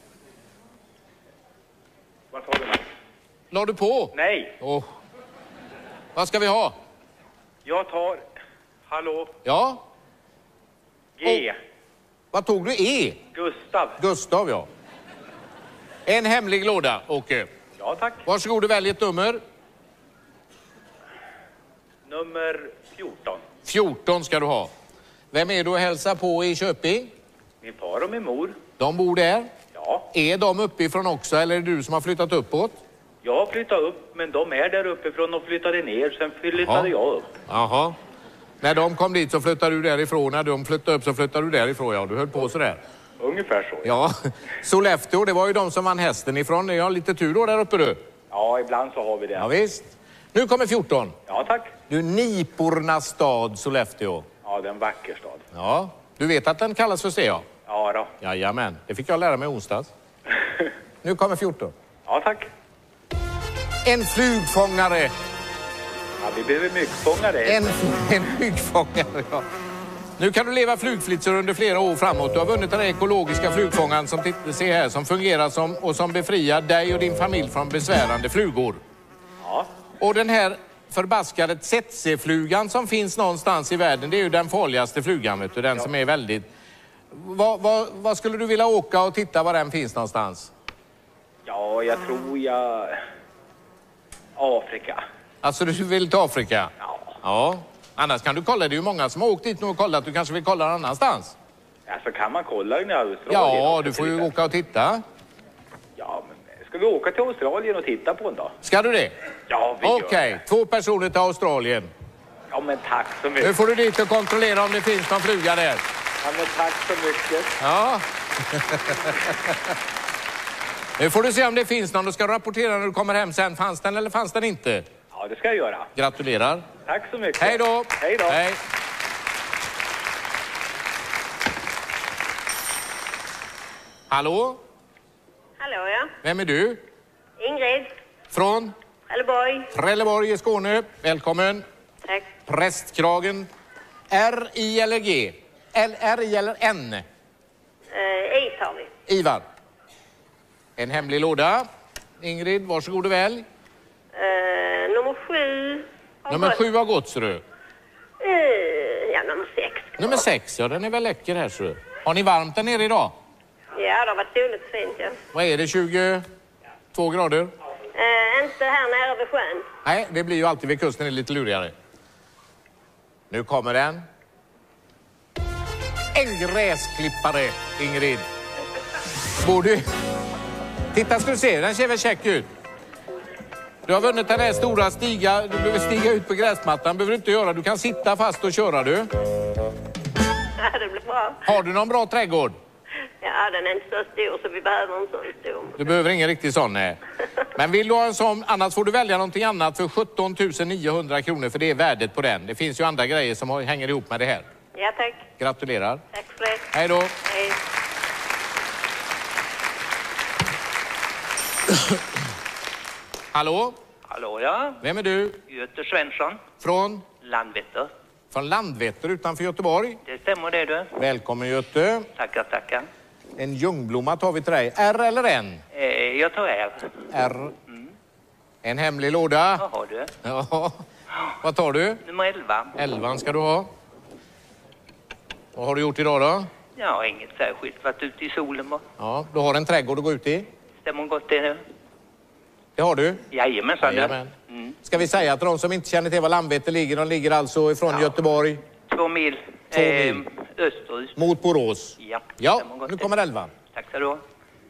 Vad tar du med? La du på? Nej, Åh. Vad ska vi ha? jag tar... Hallå? Ja? G. Vad tog du? E? Gustav. Gustav, ja. En hemlig låda, Åke. Ja, tack. Varsågod och välj ett nummer. Nummer fjorton. fjorton ska du ha. Vem är du och hälsar på i Köping? Min far och min mor. De bor där. Ja, Är de uppifrån också eller är det du som har flyttat uppåt? jag har flyttat upp, men de är där uppifrån och flyttade ner. Sen flyttade Ja. jag upp. Jaha. När de kom dit så flyttade du därifrån. När de flyttade upp så flyttade du därifrån. Ja, du höll på sådär. Ungefär så. Ja, Sollefteå, det var ju de som vann hästen ifrån. Jag har lite tur då där uppe, du. Ja, ibland så har vi det. Ja, visst. Nu kommer fjorton. Ja, tack. Du, Nipornas stad, Sollefteå. Ja, det är en vacker stad. Ja, du vet att den kallas för det, ja? Ja då. Jajamän, det fick jag lära mig onsdags. Nu kommer fjorton. Ja, tack. En flugfångare. Ja, vi behöver myggfångare. En, en flygfångare, ja. Nu kan du leva flugflitser under flera år framåt. Du har vunnit den ekologiska flugfångaren som titt- se här, som fungerar som, och som befriar dig och din familj från besvärande flugor. Ja. Och den här förbaskade tsetseflugan som finns någonstans i världen, det är ju den farligaste flugan, vet du, den som är väldigt... Vad, vad, vad skulle du vilja åka och titta var den finns någonstans? Ja, jag tror jag... Afrika. Alltså du vill till Afrika? Ja. Ja. Annars kan du kolla, det är ju många som har åkt dit nu och kollat. Du kanske vill kolla någon annanstans? Alltså kan man kolla den i Australien? Ja, också du får till ju exempel? åka och titta. Ja, men ska vi åka till Australien och titta på en dag? Ska du det? Ja, vi Okej, gör det. två personer till Australien. Ja, men tack så Nu mycket. får du dit och kontrollera om det finns någon fluga där. Ja, men tack så mycket. Ja. Nu får du se om det finns någon. Du ska rapportera när du kommer hem sen. Fanns den eller fanns den inte? Ja, det ska jag göra. Gratulerar. Tack så mycket. Hej då. Hej då. Hej. Hallå? Hallå, ja. Vem är du? Ingrid. Från? Trelleborg. Trelleborg i Skåne. Välkommen. Tack. Prästkragen. R, I eller G? L, R, I eller N? Eh, I tar vi. Ivar. En hemlig låda. Ingrid, varsågod och välj. Eh, nummer sju. har Nummer gått. sju har gått, ser du. Eh, ja, nummer sex. Nummer sex, ja, den är väl läcker här, ser du. Har ni varmt där nere idag? Ja, det har varit soligt fint, ja. Vad är det, tjugotvå grader? Eh, inte här nere vid sjön. Nej, det blir ju alltid vid kusten, det är lite lurigare. Nu kommer den. En gräsklippare, Ingrid. Bor du... Titta ska du se, den ser väl check ut. Du har vunnit den här stora stiga. Du behöver stiga ut på gräsmattan. Behöver du inte göra. Du kan sitta fast och köra, du. Ja, det blir bra. Har du någon bra trädgård? Ja, den är inte så stor så vi behöver en sån stor. Du behöver ingen riktig sån, nej. Men vill du ha en sån, annars får du välja någonting annat för sjutton tusen niohundra kronor, för det är värdet på den. Det finns ju andra grejer som har- hänger ihop med det här. Ja, tack. Gratulerar. Tack för det. Hej då. Hej. Hallå? Hallå, ja. Vem är du? Göte Svensson. Från? Landvetter. Från Landvetter utanför Göteborg. Det stämmer det, du. Välkommen Göte. Tackar, tackar. En ljungblomma tar vi till dig. R eller N? Eh, jag tar R. R. Mm. En hemlig låda. Jaha, du. Ja. Vad tar du? Nummer elva. Elvan ska du ha. Vad har du gjort idag då? Ja, inget särskilt. Varit ute i solen bara. Ja, du har en trädgård att gå ut i. Stämmer gott det nu? Det har du? Jajamensan. Jajamän. Mm. Ska vi säga till de som inte känner till var Landvetter ligger, de ligger alltså ifrån Ja. Göteborg. Två mil. Två eh, mil. Österut. Mot Borås. Ja. Ja, Stämmer gott nu det. kommer elvan. Tack så du ha.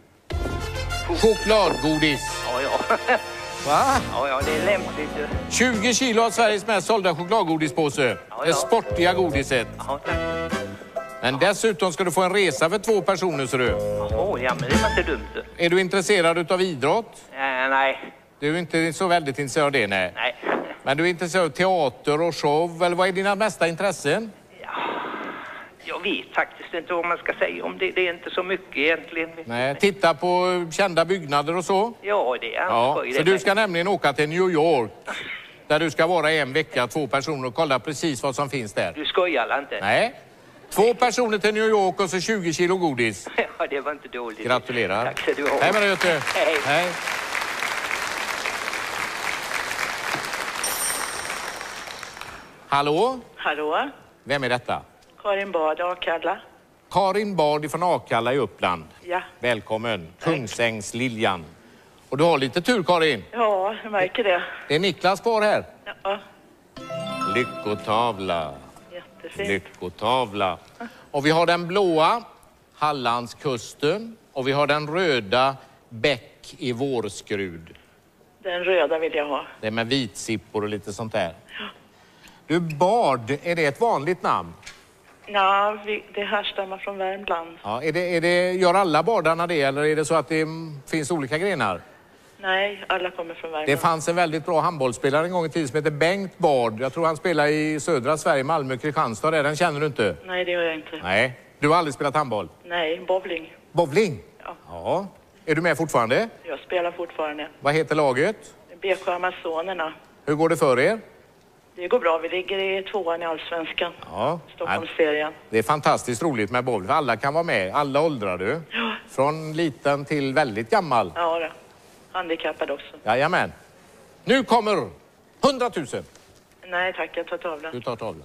Chokladgodis. Ja, ja. Va? Ja, ja, det är lämpligt. Du. tjugo kilo av Sveriges mest sålda chokladgodispåse. Ja, Det ja. sportiga godiset. Ja, tack. Men dessutom ska du få en resa för två personer, så du. Jaha, ja, men det var inte dumt. Du. Är du intresserad av idrott? Eh, nej. Du är inte så väldigt intresserad av det, nej. Nej. Men du är intresserad av teater och show, eller vad är dina mesta intressen? Jag vet faktiskt inte vad man ska säga om det. Det är inte så mycket egentligen. Nej, titta på kända byggnader och så. Ja, det är Ja, skoj, för det du ska nämligen åka till New York. Där du ska vara en vecka, två personer och kolla precis vad som finns där. Du skojar inte? Nej. Två personer till New York och så tjugo kilo godis. Ja, det var inte dåligt. Gratulerar. Tack ska du ha. Hej med dig, Göte. Hej. Hej. Hallå? Hallå? Vem är detta? Karin Bad, Akalla. Karin Bard från Akalla i Uppland. Ja. Välkommen. Kungsängs-Liljan. Och du har lite tur, Karin. Ja, jag märker det. Det är Niklas kvar här. Ja, Lyckotavla. jättefint. Lyckotavla. Och vi har den blåa, Hallandskusten. Och vi har den röda, Bäck i Vårskrud. Den röda vill jag ha. Det är med vitsippor och lite sånt där. Du, Bard, är det ett vanligt namn? Ja, vi, det härstammar från Värmland. Ja, är det, är det, gör alla bardarna det, eller är det så att det mm, finns olika grenar? Nej, alla kommer från Värmland. Det fanns en väldigt bra handbollsspelare en gång i tiden som heter Bengt Bard. Jag tror han spelar i södra Sverige, Malmö, Kristianstad. Den känner du inte? Nej, det gör jag inte. Nej. Du har aldrig spelat handboll? Nej, bowling. Bowling? Ja. Ja. Är du med fortfarande? Jag spelar fortfarande. Vad heter laget? B K Amazonerna. Hur går det för er? Det går bra. Vi ligger i tvåan i Allsvenskan. Ja. Stockholmsserien. Det är fantastiskt roligt med bowling. Alla kan vara med. Alla åldrar du. Ja. Från liten till väldigt gammal. Ja, då. Handikappad också. Jajamän. Nu kommer hundratusen. Nej, tack. Jag tar tavlan. Du tar tavlan.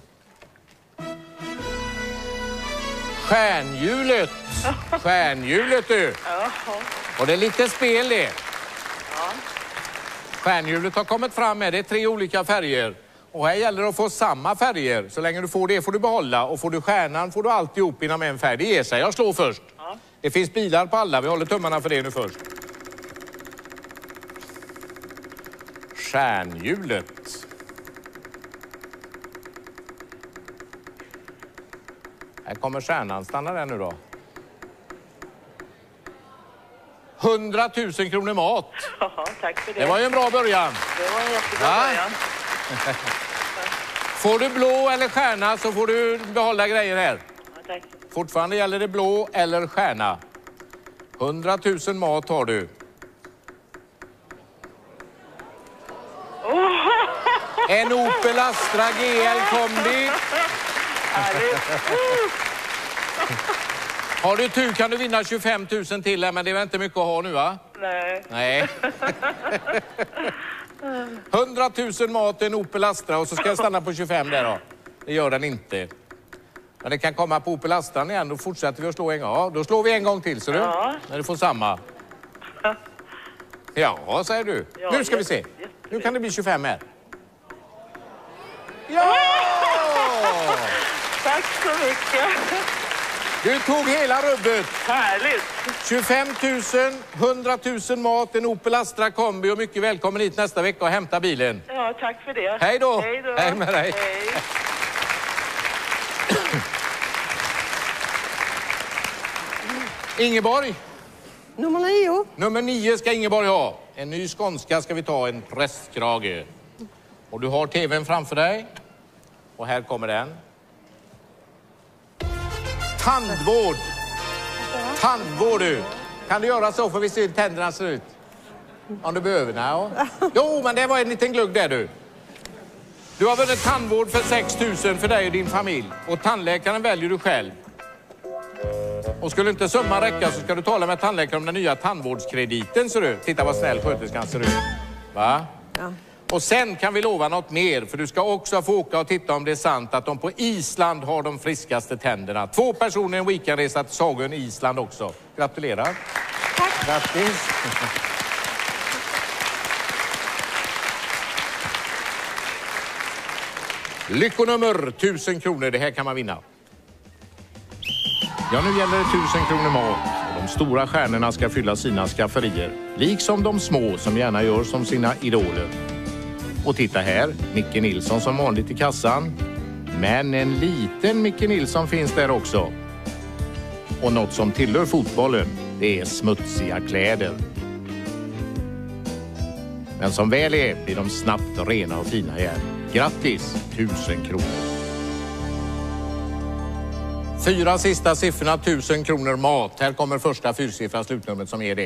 Stjärnhjulet. Stjärnhjulet du. Jaha. Och det är lite spel det. Ja. Stjärnhjulet har kommit fram med. Det är tre olika färger. Och här gäller det att få samma färger. Så länge du får det får du behålla. Och får du stjärnan får du alltihop inom en färg. Det ger sig. Jag slår först. Ja. Det finns bilar på alla. Vi håller tummarna för det nu först. Stjärnhjulet. Här kommer stjärnan. Stanna där nu då. hundratusen kronor mat. Jaha, tack för det. Det var ju en bra början. Det var en jättebra Va? början. Får du blå eller stjärna så får du behålla grejer här. Ja, tack. Fortfarande gäller det blå eller stjärna. hundratusen mat har du. En Opel Astra G L kombi. Har du tur kan du vinna tjugofem tusen till här, men det är väl inte mycket att ha nu, va? Nej. Nej. hundratusen mat, en Opel Astra, och så ska jag stanna på tjugofem där då. Det gör den inte. Men det kan komma på Opel Astra igen, då fortsätter vi att slå en gång. Ja, då slår vi en gång till, så du. Ja. När du får samma. Ja, säger du. Ja, Nu ska vi se. jätte- Nu kan det bli tjugofem här. Ja! Tack så mycket. Du tog hela rubbet. Härligt. tjugofem tusen, hundratusen mat, en Opel Astra kombi, och mycket välkommen hit nästa vecka och hämta bilen. Ja, tack för det. Hej då. Hej då. Hej med dig. Hej. Ingeborg. Nummer nio. Nummer nio ska Ingeborg ha. En ny skånska ska vi ta, en prästkrage. Och du har tvn framför dig. Och här kommer den. Tandvård. Tandvård du. Kan du göra så för vi ser hur tänderna ser ut? Om du behöver, nej. Ja. Jo, men det var en liten glugg där du. Du har vunnit tandvård för sex tusen för dig och din familj. Och tandläkaren väljer du själv. Och skulle inte summan räcka så ska du tala med tandläkaren om den nya tandvårdskrediten, ser du. Titta vad snäll sköterskan ser ut. Va? Ja. Och sen kan vi lova något mer, för du ska också få åka och titta om det är sant att de på Island har de friskaste tänderna. Två personer en weekendresa till Sagön i Island också. Gratulerar. Tack. Grattis. Lyckonummer tusen kronor, det här kan man vinna. Ja, nu gäller det tusen kronor mat. De stora stjärnorna ska fylla sina skafferier, liksom de små som gärna gör som sina idoler. Och titta här, Micke Nilsson som vanligt i kassan. Men en liten Micke Nilsson finns där också. Och något som tillhör fotbollen, det är smutsiga kläder. Men som väl är blir de snabbt rena och fina igen. Grattis, tusen kronor. Fyra sista siffrorna, tusen kronor mat. Här kommer första fyrsiffra slutnumret som är det.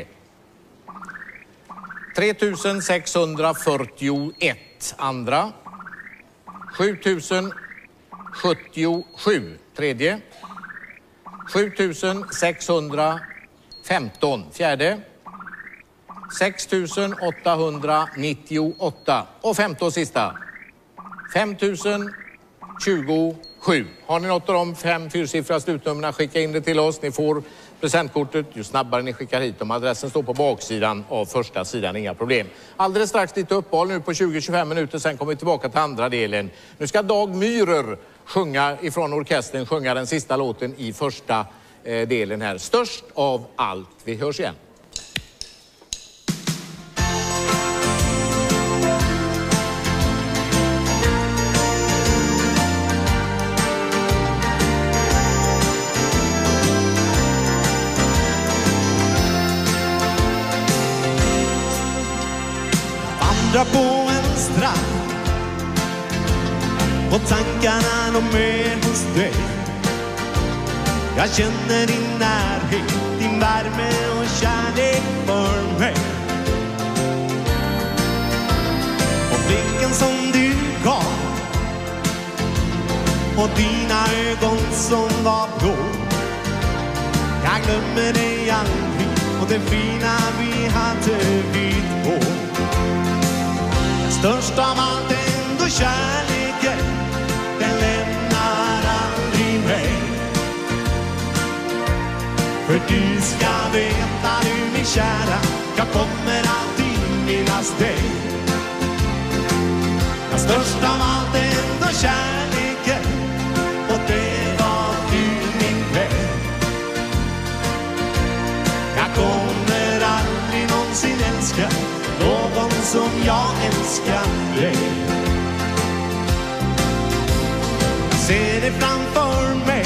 tre tusen sexhundrafyrtioett. Andra. sju tusen sjuttiosju. Tredje. sju tusen sexhundrafemton. Fjärde. sex tusen åttahundranittioåtta. Och femte och sista. fem tusen tjugosju. Har ni något av de fem fyrsiffriga slutnumren, skicka in det till oss. Ni får presentkortet ju snabbare ni skickar hit dem. Adressen står på baksidan av första sidan, inga problem. Alldeles strax lite uppehåll nu på tjugo till tjugofem minuter, sen kommer vi tillbaka till andra delen. Nu ska Dag Myhrer sjunga ifrån orkestern, sjunga den sista låten i första eh, delen här. Störst av allt. Vi hörs igen. På en strand och tankarna de är hos dig. Jag känner din närhet, din värme och kärlek för mig. Och blicken som du gav och dina ögon som var blå. Jag glömmer dig aldrig och det fina vi hade vid två. Störst av allt ändå kärleken, den lämnar aldrig mig. För du ska veta, du min kära, jag kommer alltid minnas dig. Ja, störst av allt ändå kärleken, och det var du min vän. Jag kommer aldrig någonsin älska någon som jag älskar dig. Jag ser det framför mig.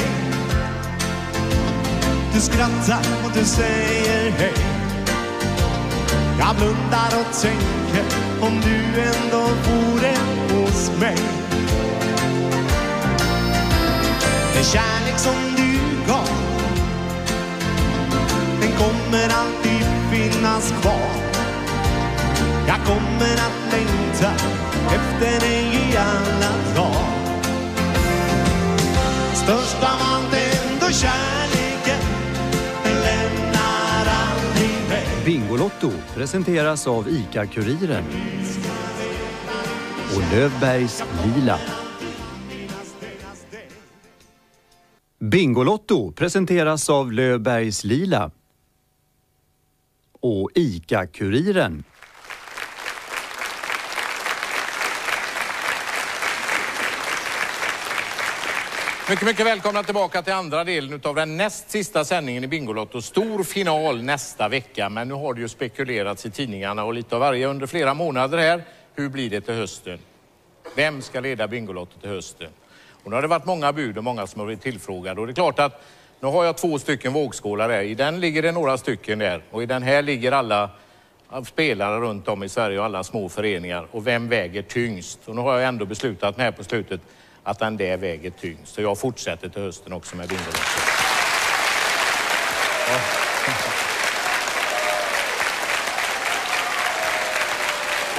Du skrattar och du säger hej. Jag blundar och tänker om du ändå vore hos mig. Den kärlek som du gav, den kommer alltid finnas kvar. Jag kommer att längta efter dig i alla dagar. Störst av allt ändå kärleken, den lämnar aldrig mig. Bingolotto presenteras av ICA-Kuriren och Löfbergs Lila. Bingolotto presenteras av Löfbergs Lila och ICA-Kuriren. Mycket, mycket välkomna tillbaka till andra delen av den näst sista sändningen i Bingolotto. Stor final nästa vecka, men nu har det ju spekulerats i tidningarna och lite av varje under flera månader här. Hur blir det till hösten? Vem ska leda Bingolotto till hösten? Och nu har det varit många bud och många som har blivit tillfrågade. Och det är klart att nu har jag två stycken vågskålar här. I den ligger det några stycken där. Och i den här ligger alla spelare runt om i Sverige och alla små föreningar. Och vem väger tyngst? Och nu har jag ändå beslutat med här på slutet att den där väger tyngst. Så jag fortsätter till hösten också med Bingolotto. Ja.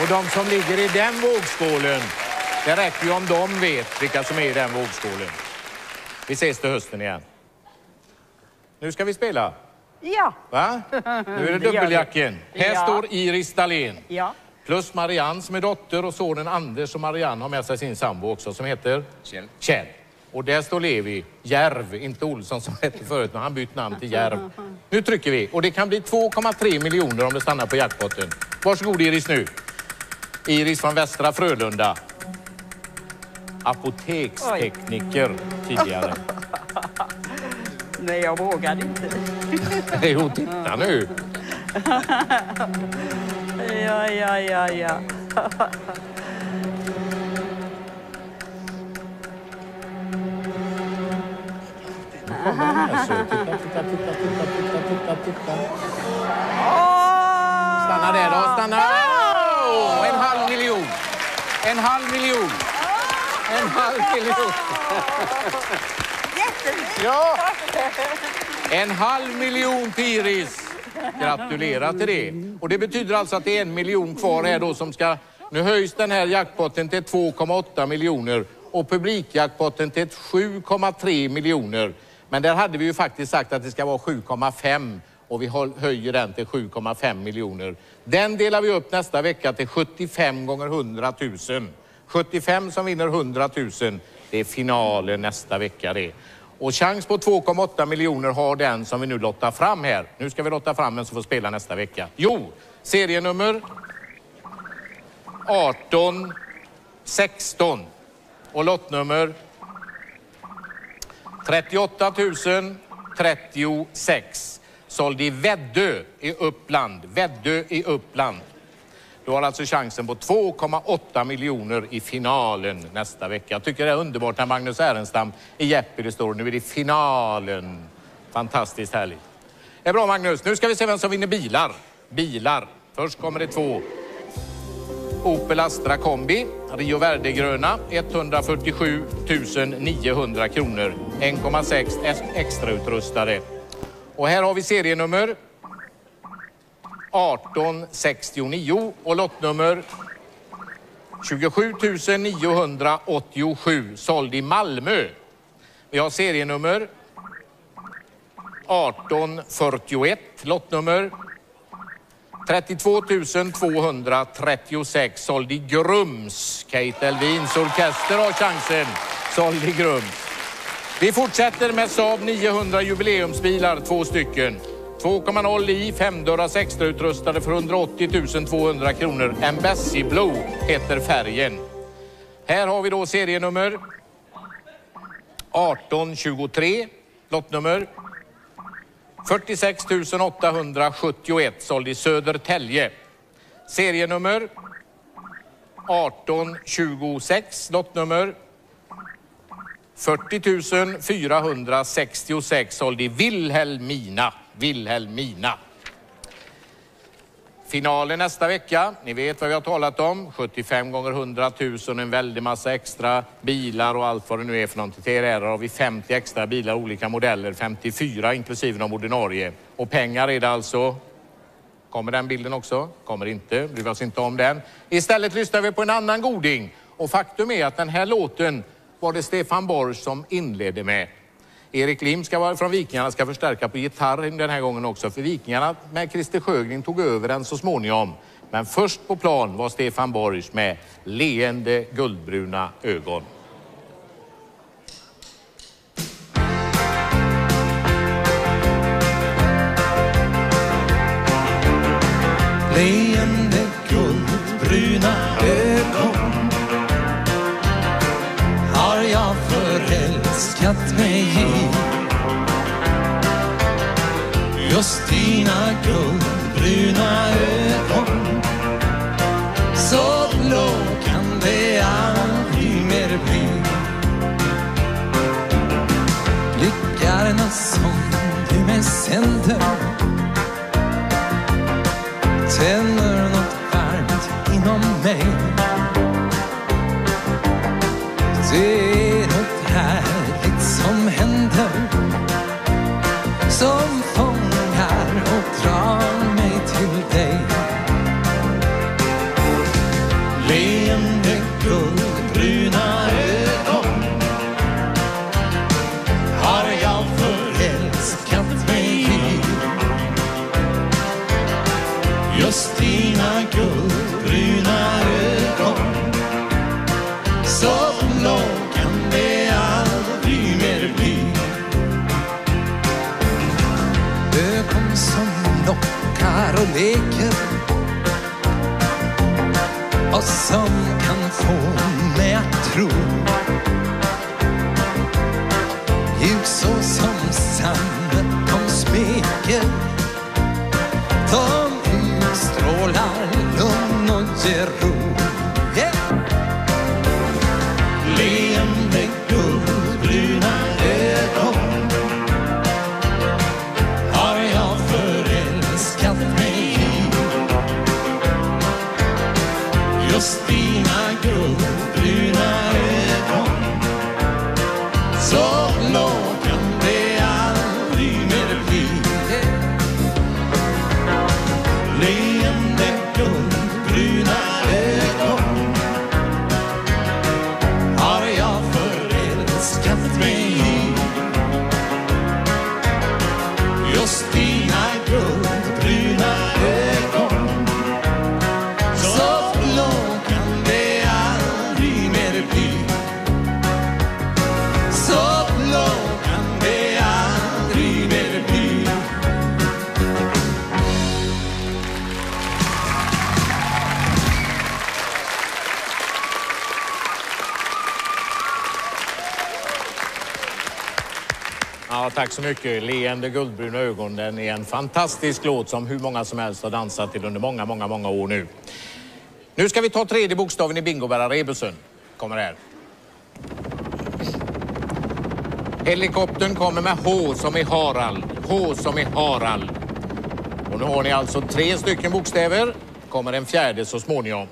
Och de som ligger i den vågskålen, det räcker ju om de vet vilka som är i den vågskålen. Vi ses till hösten igen. Nu ska vi spela. Ja. Va? Nu är det dubbeljacken. Här Ja. står Iris Dahlén. Ja. Plus Marianne som är dotter och sonen Anders och Marianne har med sig sin sambo också som heter Kjell. Kjell. Och där står Levi, Järv, inte Olsson som hette förut, men han bytt namn till Järv. Nu trycker vi och det kan bli två komma tre miljoner om det stannar på jackpotten. Varsågod Iris nu. Iris från Västra Frölunda. Apotekstekniker tidigare. Nej, jag vågade inte. Jo, titta nu. Ja, ja, ja, ja. Titta, titta, titta, titta, titta, titta, titta. Stanna där då, stanna. Oh, en halv miljon. En halv miljon. En halv miljon. Ja. En halv miljon till Iris. Gratulerar till det. Och det betyder alltså att det är en miljon kvar här då som ska... Nu höjs den här jackpotten till två komma åtta miljoner och publikjackpotten till sju komma tre miljoner. Men där hade vi ju faktiskt sagt att det ska vara sju komma fem och vi höjer den till sju komma fem miljoner. Den delar vi upp nästa vecka till sjuttiofem gånger hundratusen. sjuttiofem som vinner hundratusen. Det är finalen nästa vecka det. Och chans på två komma åtta miljoner har den som vi nu lottar fram här. Nu ska vi lotta fram en som får spela nästa vecka. Jo, serienummer arton sexton och lottnummer trettioåtta tusen trettiosex. Såld i Väddö i Uppland. Väddö i Uppland. Du har alltså chansen på två komma åtta miljoner i finalen nästa vecka. Jag tycker det är underbart när Magnus Ehrenstam i Jeopardy står. Nu är det finalen. Fantastiskt härligt. Det är bra Magnus. Nu ska vi se vem som vinner bilar. Bilar. Först kommer det två. Opel Astra Kombi. Rio Verde-gröna. etthundrafyrtiosju tusen niohundra kronor. en komma sex extrautrustade. Och här har vi serienummer arton sextionio och lottnummer tjugosju tusen niohundraåttiosju, såld i Malmö. Vi har serienummer arton fyrtioett, lottnummer trettiotvå tusen tvåhundratrettiosex, såld i Grums. Kate Elvins orkester har chansen, såld i Grums. Vi fortsätter med Saab niohundra jubileumsbilar, två stycken. två komma noll i, femdörrars extrautrustade för hundraåttio tusen tvåhundra kronor. Embassy Blue heter färgen. Här har vi då serienummer arton tjugotre, lottnummer fyrtiosex tusen åttahundrasjuttioett, såld i Södertälje. Serienummer arton tjugosex, lottnummer fyrtio tusen fyrahundrasextiosex, såld i Vilhelmina. Vilhelmina. Finalen nästa vecka. Ni vet vad vi har talat om. sjuttiofem gånger hundratusen, en väldig massa extra bilar och allt vad det nu är för någonting. Till er här har vi femtio extra bilar, olika modeller. femtiofyra inklusive de ordinarie. Och pengar är det alltså. Kommer den bilden också? Kommer inte. Bryr oss inte om den. Istället lyssnar vi på en annan goding. Och faktum är att den här låten var det Stefan Borg som inledde med. Erik Lim ska vara från Vikingarna, ska förstärka på gitarr den här gången också. För Vikingarna med Christer Sjögren tog över den så småningom. Men först på plan var Stefan Borgs med leende guldbruna ögon. Leende guldbruna ögon har jag förälskat mig i. Just dina guldbruna ögon, så blå kan det aldrig mer bli. Blickarna som du mig sänder tänder något varmt inom mig. Det är något härligt som händer, som fångar och drar mig till dig. ger ro. Yeah. Leende guldbruna ögon har jag förälskat mig i. Just dina guldbruna ögon, så blå kan det aldrig mer bli. Leende guldbruna ögon har jag förälskat mig i. Just dina guldbruna ögon, så blå kan det aldrig mer bli. Så blå kan det aldrig mer bli. Ja, tack så mycket. Leende guldbruna ögon. Den är en fantastisk låt som hur många som helst har dansat till under många, många, många år nu. Nu ska vi ta tredje bokstaven i bingobära-rebusen. Kommer här. Helikoptern kommer med H som är Harald. H som är Harald. Och nu har ni alltså tre stycken bokstäver. Kommer en fjärde så småningom.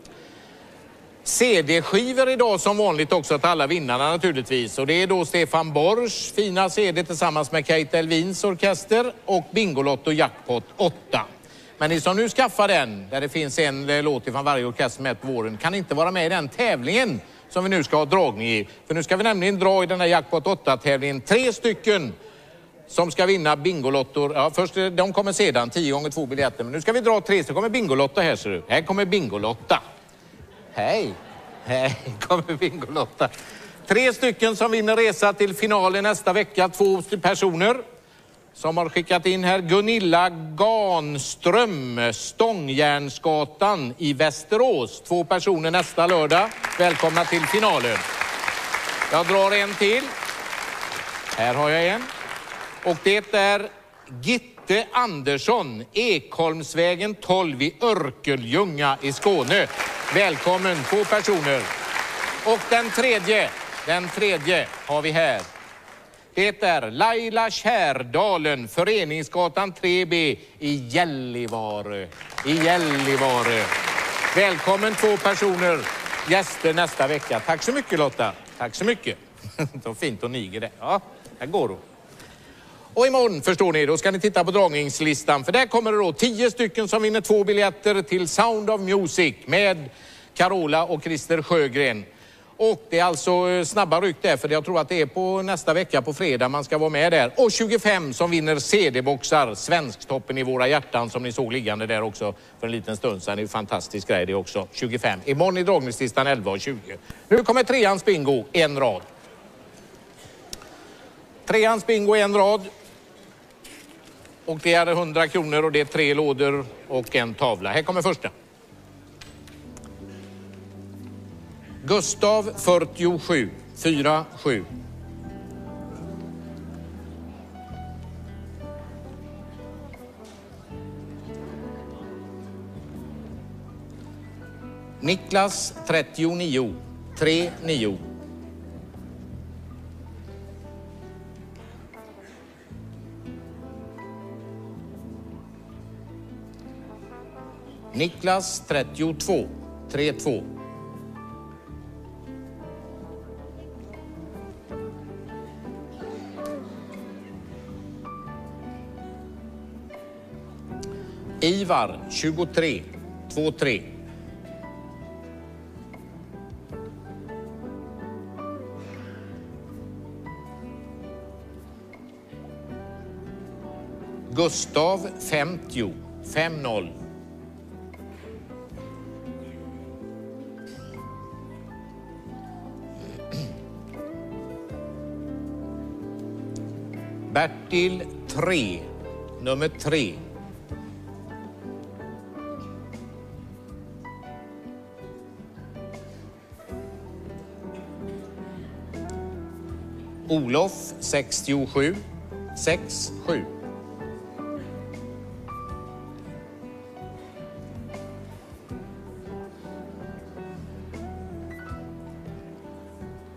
C D-skivor idag som vanligt också till alla vinnarna naturligtvis. Och det är då Stefan Borsch fina C D tillsammans med Kate Elvins orkester och Bingolotto Jackpot åtta. Men ni som nu skaffar den, där det finns en låt från varje orkester med på våren, kan inte vara med i den tävlingen som vi nu ska ha dragning i. För nu ska vi nämligen dra i den här Jackpot åtta-tävlingen tre stycken som ska vinna Bingolottor. Ja, först, de kommer sedan, tio gånger två biljetter. Men nu ska vi dra tre, så kommer Bingolotta här ser du. Här kommer Bingolotta. Hej, hej, kommer Bingolotta. Tre stycken som vinner resa till finalen nästa vecka. Två personer som har skickat in här. Gunilla Ganström, Stångjärnsgatan i Västerås. Två personer nästa lördag. Välkomna till finalen. Jag drar en till. Här har jag en. Och det är Gitte Andersson, Ekholmsvägen tolv i Örkeljunga i Skåne. Välkommen, två personer. Och den tredje, den tredje har vi här. Det är Laila Kärdalen, Föreningsgatan tre B i Gällivare. I Gällivare. Välkommen två personer, gäster nästa vecka. Tack så mycket Lotta. Tack så mycket. Så fint och niger det. Ja, här går du. Och imorgon förstår ni, då ska ni titta på dragningslistan. För där kommer det då tio stycken som vinner två biljetter till Sound of Music med Carola och Christer Sjögren. Och det är alltså snabba ryck där, för jag tror att det är på nästa vecka på fredag man ska vara med där. Och tjugofem som vinner C D-boxar, Svensktoppen i våra hjärtan som ni såg liggande där också för en liten stund sedan. Det är en fantastisk grej det också. tjugofem. Imorgon i dragningslistan elva och tjugo. Nu kommer treans bingo, en rad. Treans bingo, en rad. Och det är hundra kronor och det är tre lådor och en tavla. Här kommer första. Gustav fyrtiosju, fyra sju. Niklas trettionio, tre nio. Niklas trettiotvå, tre två. Ivar tjugotre, två tre. Gustav femtio, fem noll. Bertil tre, nummer tre. Olof sextiosju, sex sju.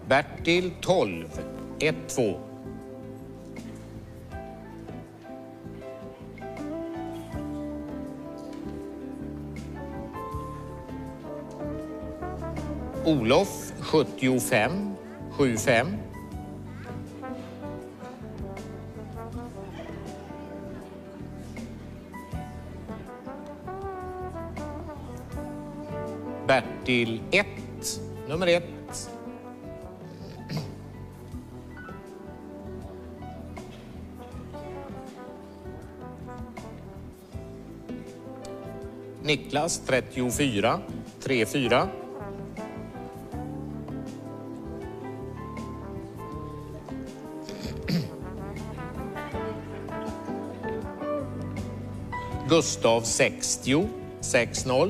Bertil tolv, ett två. Olof sjuttiofem, sju fem. Bertil ett, nummer ett. Niklas trettiofyra, tre fyra. Gustav sextio, sex noll.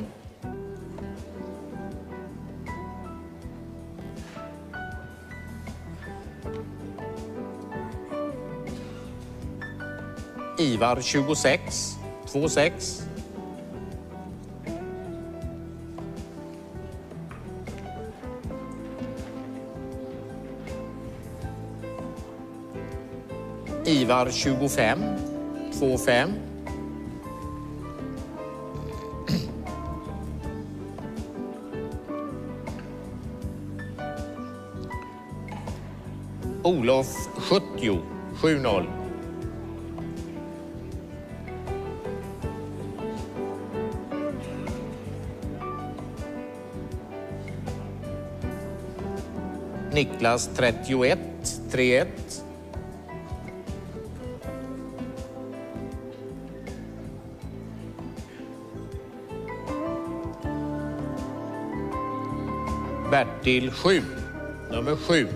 Ivar tjugosex, två sex. Ivar tjugofem, två fem. Olof sjuttio, sju noll. Niklas trettioett, tre ett. Bertil sju, nummer sju.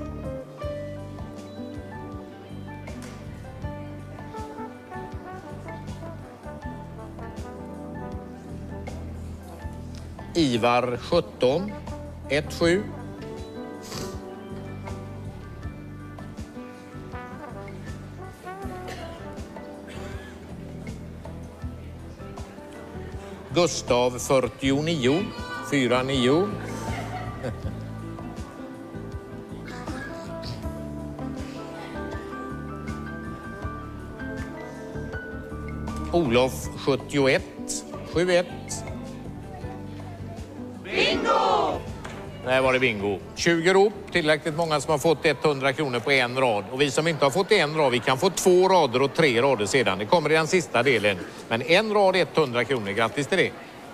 Ivar sjutton, ett sju. Gustav fyrtionio, fyra nio. Olof sjuttioett, sju ett. Bingo! Där var det bingo. tjugo rop, tillräckligt många som har fått hundra kronor på en rad. Och vi som inte har fått en rad, vi kan få två rader och tre rader sedan. Det kommer i den sista delen. Men en rad hundra kronor, grattis till det.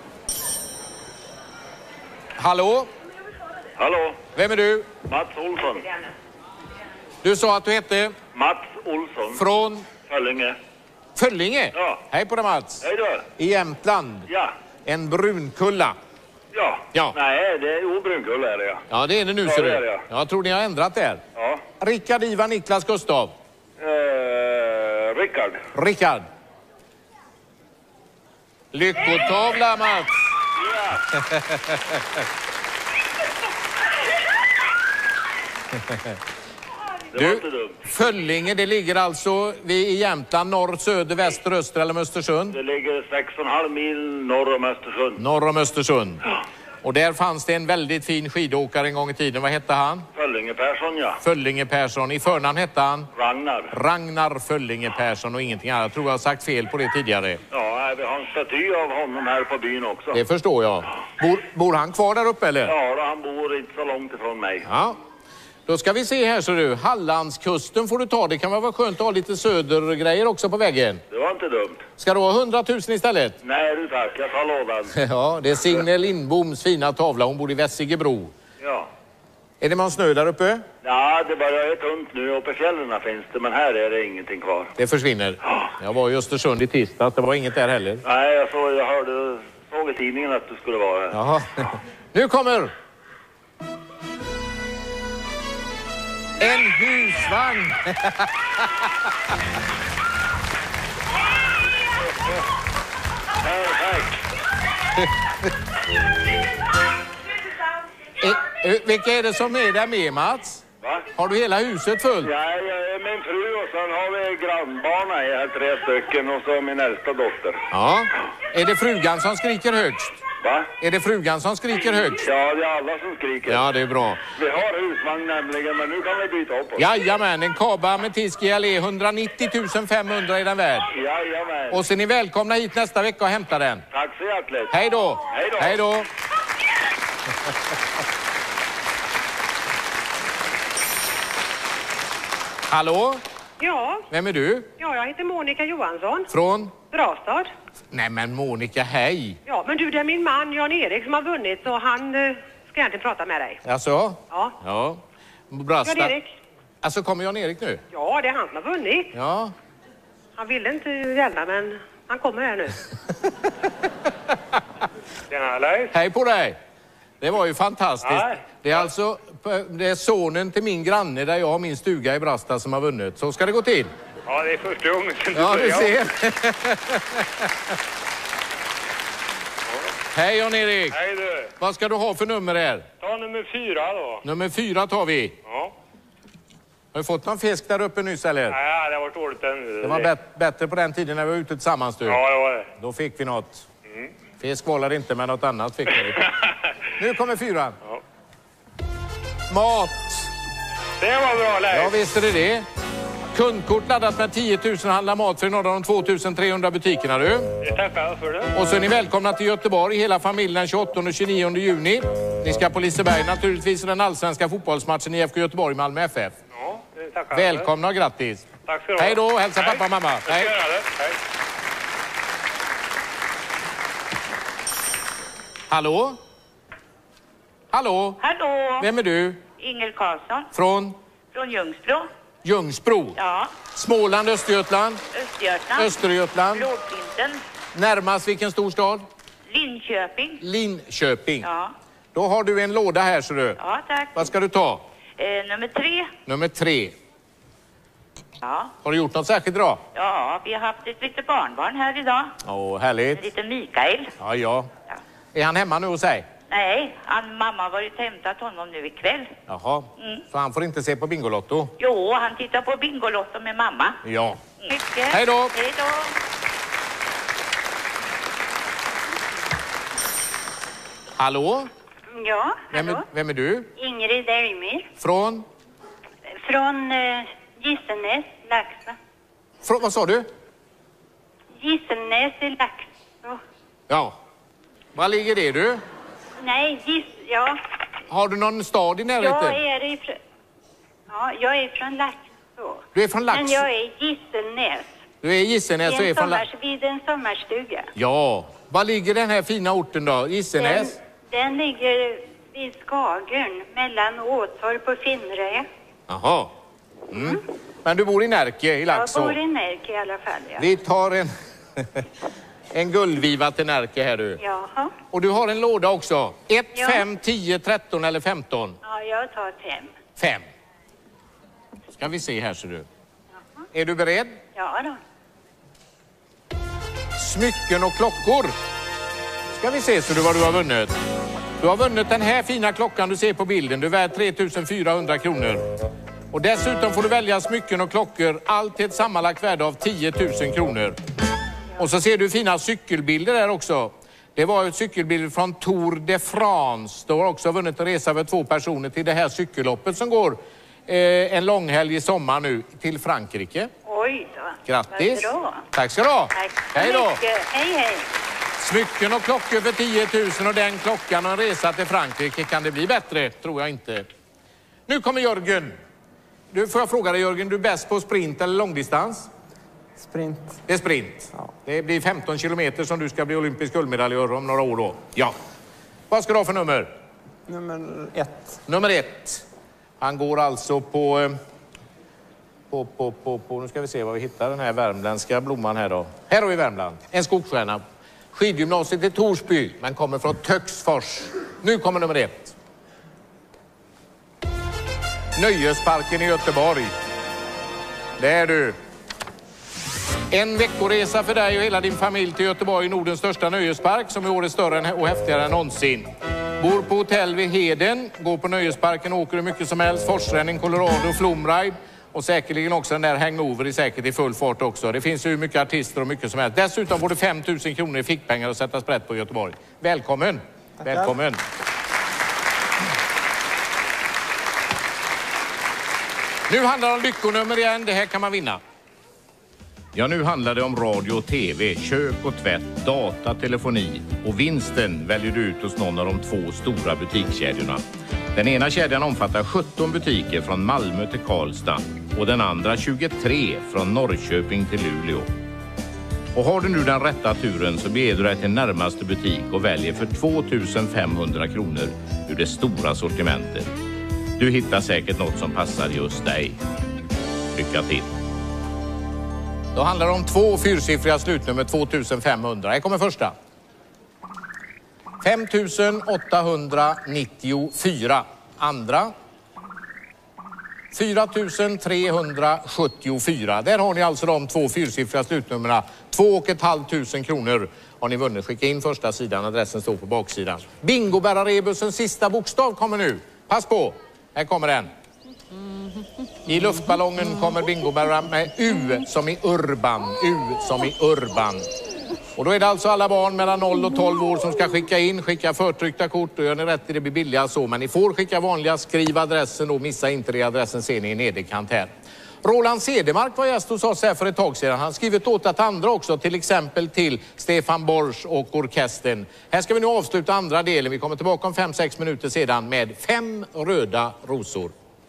Hallå? Hallå? Vem är du? Mats Olsson. Du sa att du hette? Mats Olsson. Från? Föllinge. Föllinge? Ja. Hej på dig Mats. Hej då. I Jämtland? Ja. En brunkulla? Ja. Ja. Nej, det är obrunkulla är det ja. Ja, det är det nu ja, ser du. Det är det, ja. Jag tror ni har ändrat det här. Ja. Rickard, Ivar, Niklas, Gustav. Eh, Rickard. Rickard. Lyckotavla Mats. Ja. Det var inte dumt. Föllinge, det ligger alltså vi i Jämtland, norr, söder, väster, öster eller Östersund? Det ligger sex och en halv mil norr om Östersund. Norr om Östersund. Ja. Och där fanns det en väldigt fin skidåkare en gång i tiden. Vad hette han? Föllinge Persson, ja. Föllinge Persson. I förnamn hette han? Ragnar. Ragnar Föllinge Persson och ingenting annat. Jag tror jag har sagt fel på det tidigare. Ja, vi har en staty av honom här på byn också. Det förstår jag. Bor, bor han kvar där uppe eller? Ja, han bor inte så långt ifrån mig. Ja. Då ska vi se här så du. Hallandskusten får du ta. Det kan vara skönt att ha lite södergrejer också på väggen. Det var inte dumt. Ska du ha hundratusen istället? Nej du tack, jag tar lådan. Ja, det är Signe Lindboms fina tavla. Hon bor i Vässigebro. Ja. Är det någon snö där uppe? Ja, det bara är tunt nu. Uppe i fjällen finns det, men här är det ingenting kvar. Det försvinner. Jag var i Östersund i tisdags. Det var inget där heller. Nej, jag, såg, jag hörde, såg i tidningen att du skulle vara här. Jaha. Nu kommer... En husvagn! e, vilka är det som är där med, Mats? Va? Har du hela huset fullt? Ja, jag är min fru och sen har vi grannbarna, jag har tre stycken och så min äldsta dotter. Ja. Är det frugan som skriker högst? Va? Är det frugan som skriker högst? Ja, det är alla som skriker. Ja, det är bra. Vi har husvagn nämligen, men nu kan vi byta upp oss. Jajamän, en Kaba Ametist G L E, etthundranittio tusen femhundra i den värld. Jajamän. Och så är ni välkomna hit nästa vecka och hämta den. Tack så hjärtligt. Hej då. Hej då. Hej då. Hallå? Ja. Vem är du? Ja, jag heter Monica Johansson. Från? Brastad. Nej men Monica, hej. Ja, men du, det är min man Jan-Erik som har vunnit så han eh, ska egentligen prata med dig. Alltså? Ja. Ja. Brastad. Jan-Erik. Alltså kommer Jan-Erik nu? Ja, det är han som har vunnit. Ja. Han ville inte gälla, men han kommer här nu. Tjena, Leif. Hej på dig. Det var ju fantastiskt. Nej. Det är alltså det är sonen till min granne där jag har min stuga i Brastad som har vunnit. Så ska det gå till. Ja, det är första gången som du Ja, du börjar. ser. Hej Jan-Erik. Hej du. Vad ska du ha för nummer här? Ta nummer fyra då. Nummer fyra tar vi. Ja. Har du fått någon fisk där uppe nyss eller? Nej, det har varit dåligt än. Det var bet- bättre på den tiden när vi var ute tillsammans du. Ja, det var det. Då fick vi något. Mm. Fisk var det inte, men något annat fick vi. Nu kommer fyran. Ja. Mat. Det var bra, Leif. Ja, visst är det det. Kundkort laddat med tio tusen och handla mat för några av de två tusen trehundra butikerna du. Jag tackar för det. Och så är ni välkomna till Göteborg, hela familjen den tjugoåttonde och tjugonionde juni. Ni ska på Liseberg naturligtvis den allsvenska fotbollsmatchen i F K Göteborg Malmö F F. Ja, det tackar. Välkomna och grattis. Tack ska du ha. Hej då, hälsa Hej. pappa och mamma. Jag ska Hej. göra det. Hej. Hallå? Hallå? Hallå, Vem är du? Inger Karlsson Från från Ljungsbro. Ljungsbro? Ja, Småland, Östergötland? Östergötland. Östergötland? Blåklinten. Närmast vilken stor stad? Linköping. Linköping. Ja, Då har du en låda här så du. ja tack. Vad ska du ta? Eh, nummer tre. Nummer tre. Ja. Har du gjort något särskilt bra? Ja, vi har haft ett litet barnbarn här idag. Åh, En härligt. liten Mikael. Ja, ja. Ja. Är han hemma nu hos sig? Nej, han, mamma har varit och hämtat honom nu ikväll. Jaha. Mm. Så han får inte se på Bingolotto? Jo, han tittar på Bingolotto med mamma. Ja. Mycket. Hej då. Hej då. Hallå? Ja, Vem är, vem är du? Ingrid Elmir. Från? Från eh, Gisselnäs, Laxå. Från, vad sa du? Gisselnäs i Laxå. Ja. Var ligger det du? Nej, Giss... Ja. Har du någon stad i närheten? Jag är ifrån... Ja, jag är från Laxå. Du är från Laxå? Men jag är i Gisselnäs. Du är i Gisselnäs och är Vid en, från Laxå? sommars, vid en sommarstuga. Ja. Var ligger den här fina orten då? Gisselnäs? Den, den ligger vid Skagern, mellan Åtorp och Finnre. Jaha. Mm. Men du bor i Närke i Laxå? Jag bor i Närke i alla fall, ja. Vi tar en, en guldviva till Närke här du. Jaha. Och du har en låda också. ett, Ja. fem, tio, tretton eller femton? Ja, jag tar fem. Fem. Ska vi se här ser du. Är du beredd? Ja då. Smycken och klockor. Ska vi se så du vad du har vunnit. Du har vunnit den här fina klockan du ser på bilden. Du är värd tre tusen fyrahundra kronor. Och dessutom får du välja smycken och klockor. Allt till ett sammanlagt värde av tio tusen kronor. Och så ser du fina cykelbilder där också. Det var ett cykelbild från Tour de France. Du har också vunnit en resa för två personer till det här cykelloppet som går eh, en långhelg i sommar nu till Frankrike. Oj då. Grattis. Vad bra. Tack ska du ha. Tack så Hej då. mycket. Hej, hej. Smycken och klockor för tio tusen och den klockan och en resa till Frankrike. Kan det bli bättre? Tror jag inte. Nu kommer Jörgen. Du, får jag fråga dig Jörgen, du är bäst på sprint eller långdistans? Sprint. Det är sprint. Ja. Det blir femton kilometer som du ska bli olympisk guldmedaljör om några år då. Ja. Vad ska du ha för nummer? Nummer ett. Nummer ett. Han går alltså på... eh, På, på, på, på... Nu ska vi se vad vi hittar den här värmländska blomman här då. Här har vi Värmland. En skogsstjärna. Skidgymnasiet i Torsby, men kommer från Töcksfors. Nu kommer nummer ett. Nöjesparken i Göteborg. Det är du. En veckoresa för dig och hela din familj till Göteborg, Nordens största nöjespark, som i år är större och häftigare än någonsin. Bor på hotell vid Heden, går på nöjesparken och åker hur mycket som helst. Forsränning, Colorado, Flumride. Och säkerligen också den där hangover är säkert i full fart också. Det finns ju mycket artister och mycket som helst. Dessutom får du fem tusen kronor i fickpengar att sätta sprätt på Göteborg. Välkommen! Tackar. Välkommen! Nu handlar det om lyckonummer igen. Det här kan man vinna. Ja, nu handlar det om radio och tv, kök och tvätt, data, telefoni. Och vinsten väljer du ut hos någon av de två stora butikskedjorna. Den ena kedjan omfattar sjutton butiker från Malmö till Karlstad och den andra tjugotre från Norrköping till Luleå. Och har du nu den rätta turen så beger du dig till närmaste butik och väljer för två tusen femhundra kronor ur det stora sortimentet. Du hittar säkert något som passar just dig. Lycka till! Då handlar det om två fyrsiffriga slutnummer, två tusen femhundra. Här kommer första. fem tusen åttahundranittiofyra. Andra. fyra tusen trehundrasjuttiofyra. Där har ni alltså de två fyrsiffriga slutnummerna. Två och ett halvt tusen kronor har ni vunnit. Skicka in första sidan, adressen står på baksidan. Bingo-bärarrebusens sista bokstav kommer nu. Pass på, här kommer den. I luftballongen kommer bingobäraren med U som i Urban. U som i Urban. Och då är det alltså alla barn mellan noll och tolv år som ska skicka in. Skicka förtryckta kort och gör ni rätt i det blir billigare så. Men ni får skicka vanliga, skriv adressen och missa inte det. Adressen ser ni i nederkant här. Roland Cedermark var gäst hos oss här för ett tag sedan. Han har skrivit åt att andra också, till exempel till Stefan Borsch och orkestern. Här ska vi nu avsluta andra delen. Vi kommer tillbaka om fem sex minuter sedan med fem röda rosor.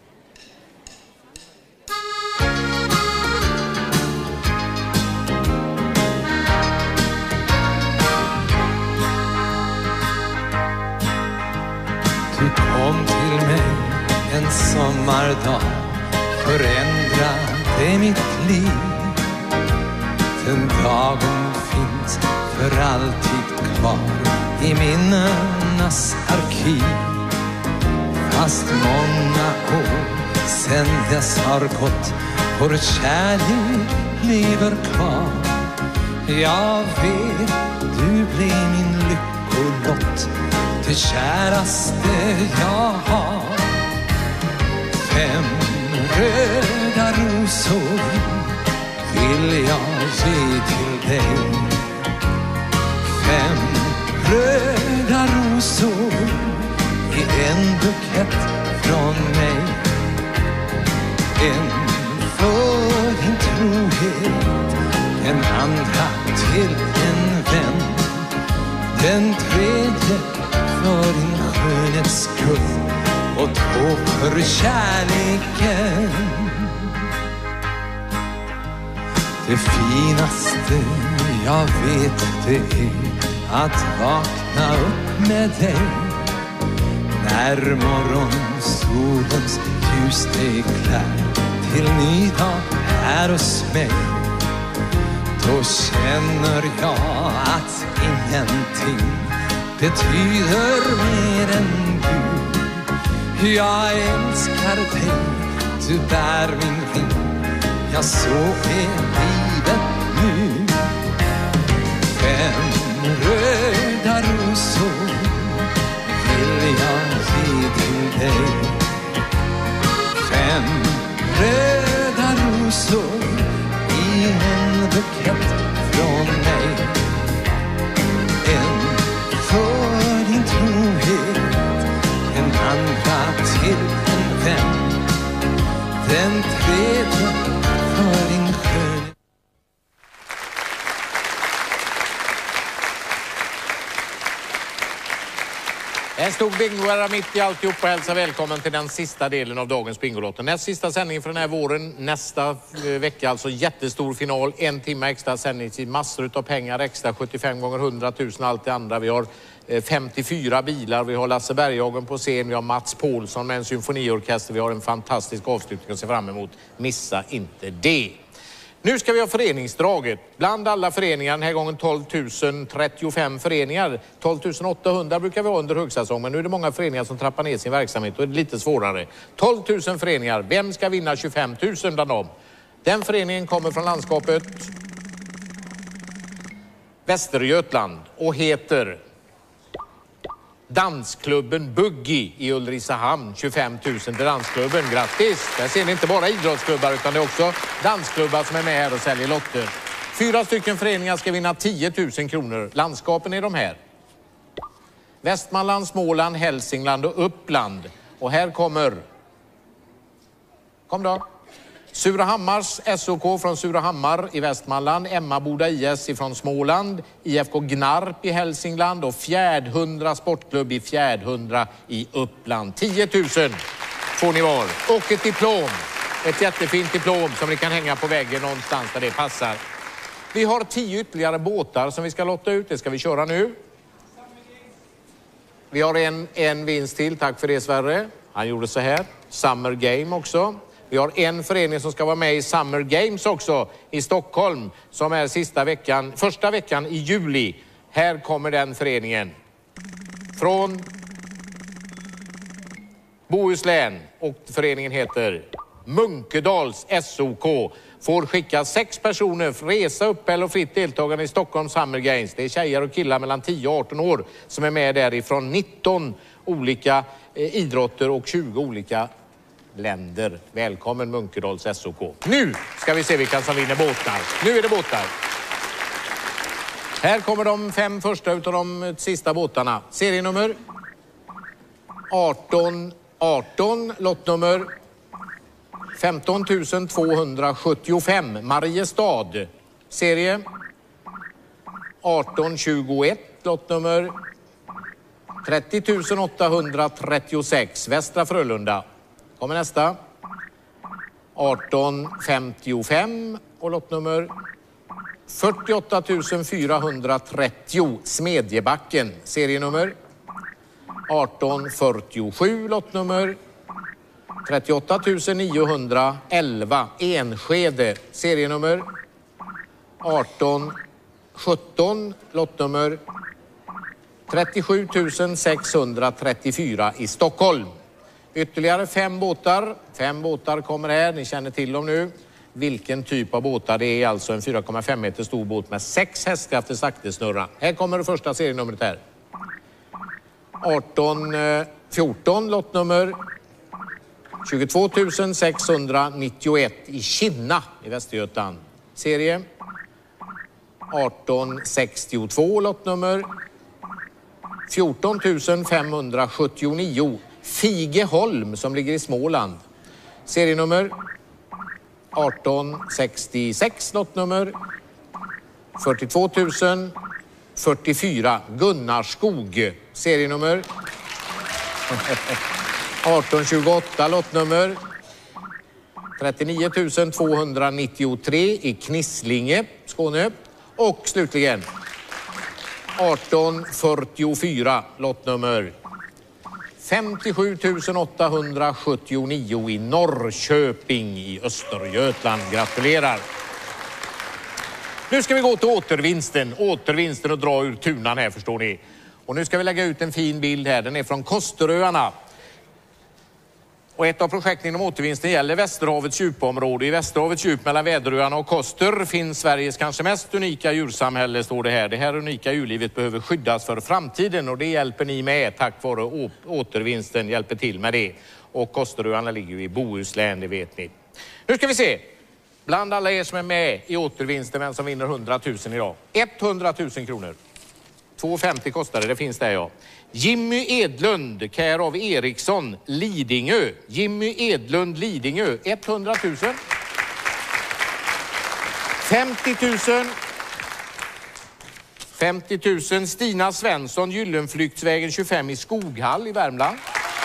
Du kom till mig en sommardag, förändrade mitt liv. Den dagen finns för alltid kvar i minnenas arkiv. Fast många år sen dess har gått, vår kärlek lever kvar. Jag vet, du blev min lyckolott, det käraste jag har. Fem röda rosor vill jag ge till dig. Fem röda rosor i en bukett från mig. En för din trohet, en andra till en vän. Den tredje för din skönhets skull och två för kärleken. Det finaste jag vet det är att vakna upp med dig. När morgonsolens ljus är klär till ny dag här hos mig. Då känner jag att ingenting betyder mer än du. Jag älskar dig, du bär min ring. Ja, så är livet nu. Fem röda rosor vill jag ge till dig. Fem röda rosor i en bukett från mig. En för din trohet, en andra till en vän. Den tredje för din skönhet. En stor bingoare mitt i alltihop och hälsa välkommen till den sista delen av dagens Bingolotto. Näst sista sändning för den här våren, nästa vecka alltså jättestor final, en timme extra sändningstid, massor av pengar extra, sjuttiofem gånger hundratusen, allt det andra. Vi har femtiofyra bilar, vi har Lasse Berghagen på scen, vi har Mats Paulsson med en symfoniorkester, vi har en fantastisk avslutning att se fram emot. Missa inte det! Nu ska vi ha föreningsdraget. Bland alla föreningar, den här gången tolv tusen trettiofem föreningar. tolv tusen åttahundra brukar vi ha under högsäsong, men nu är det många föreningar som trappar ner sin verksamhet och är det lite svårare. tolv tusen föreningar, vem ska vinna tjugofem tusen bland dem? Den föreningen kommer från landskapet Västergötland och heter Dansklubben Buggy i Ulricehamn, tjugofem tusen till dansklubben. Grattis! Där ser ni inte bara idrottsklubbar utan det är också dansklubbar som är med här och säljer lotter. Fyra stycken föreningar ska vinna tio tusen kronor. Landskapen är de här: Västmanland, Småland, Hälsingland och Uppland. Och här kommer... Kom då. Surahammars S O K från Surahammar i Västmanland, Emmaboda I S från Småland, I F K Gnarp i Hälsingland och Fjärdhundra Sportklubb i Fjärdhundra i Uppland. tio tusen får ni var. Och ett diplom, ett jättefint diplom som ni kan hänga på väggen någonstans där det passar. Vi har tio ytterligare båtar som vi ska lotta ut, det ska vi köra nu. Vi har en, en vinst till, tack för det Sverre. Han gjorde så här, Summer Game också. Vi har en förening som ska vara med i Summer Games också i Stockholm som är sista veckan, första veckan i juli. Här kommer den föreningen från Bohuslän och föreningen heter Munkedals S O K. Får skicka sex personer för resa, uppehälle och fritt deltagande i Stockholm Summer Games. Det är tjejer och killar mellan tio och arton år som är med därifrån nitton olika eh, idrotter och tjugo olika länder. Välkommen Munkedals S O K. Nu ska vi se vilka som vinner båtar. Nu är det båtar. Här kommer de fem första utav de sista båtarna. Serienummer arton arton, lottnummer femton tusen tvåhundrasjuttiofem, Mariestad. Serie arton tjugoett, lottnummer trettio tusen åttahundratrettiosex, Västra Frölunda. Kommer nästa. arton femtiofem och lottnummer fyrtioåtta tusen fyrahundratrettio, Smedjebacken. Serienummer arton fyrtiosju, lottnummer trettioåtta tusen niohundraelva, Enskede. Serienummer arton sjutton, lottnummer trettiosju tusen sexhundratrettiofyra i Stockholm. Ytterligare fem båtar. Fem båtar kommer här. Ni känner till dem nu. Vilken typ av båtar? Det är alltså en fyra komma fem meter stor båt med sex hästkrafters aktesnurra. Här kommer det första serienumret här. arton fjorton, lottnummer tjugotvå tusen sexhundranittioett i Kinna i Västergötland. Serie arton sextiotvå, lottnummer fjorton tusen femhundrasjuttionio, Figeholm som ligger i Småland. Serienummer arton sextiosex, lottnummer fyrtiotvå tusen fyrtiofyra, Gunnarskog. Serienummer arton tjugoåtta, lottnummer trettionio tusen tvåhundranittiotre i Knislinge, Skåne. Och slutligen arton fyrtiofyra, lottnummer femtiosju tusen åttahundrasjuttionio i Norrköping i Östergötland. Gratulerar! Nu ska vi gå till återvinsten. Återvinsten och dra ur tunan här, förstår ni. Och nu ska vi lägga ut en fin bild här. Den är från Kosteröarna. Och ett av projekten inom återvinsten gäller Västerhavets djupområde. I Västerhavets djup mellan Väderöarna och Koster finns Sveriges kanske mest unika djursamhälle, står det här. Det här unika djurlivet behöver skyddas för framtiden och det hjälper ni med. Tack vare återvinsten hjälper till med det. Och Kosteröarna ligger ju i Bohuslän, det vet ni. Nu ska vi se. Bland alla er som är med i återvinsten, vem som vinner hundratusen idag. hundratusen kronor. två femtio kostar det, det finns där ja. Jimmy Edlund, Kär av Eriksson, Lidingö. Jimmy Edlund, Lidingö, hundratusen. femtio tusen. femtio tusen. Stina Svensson, Gyllenflyktsvägen tjugofem i Skoghall i Värmland.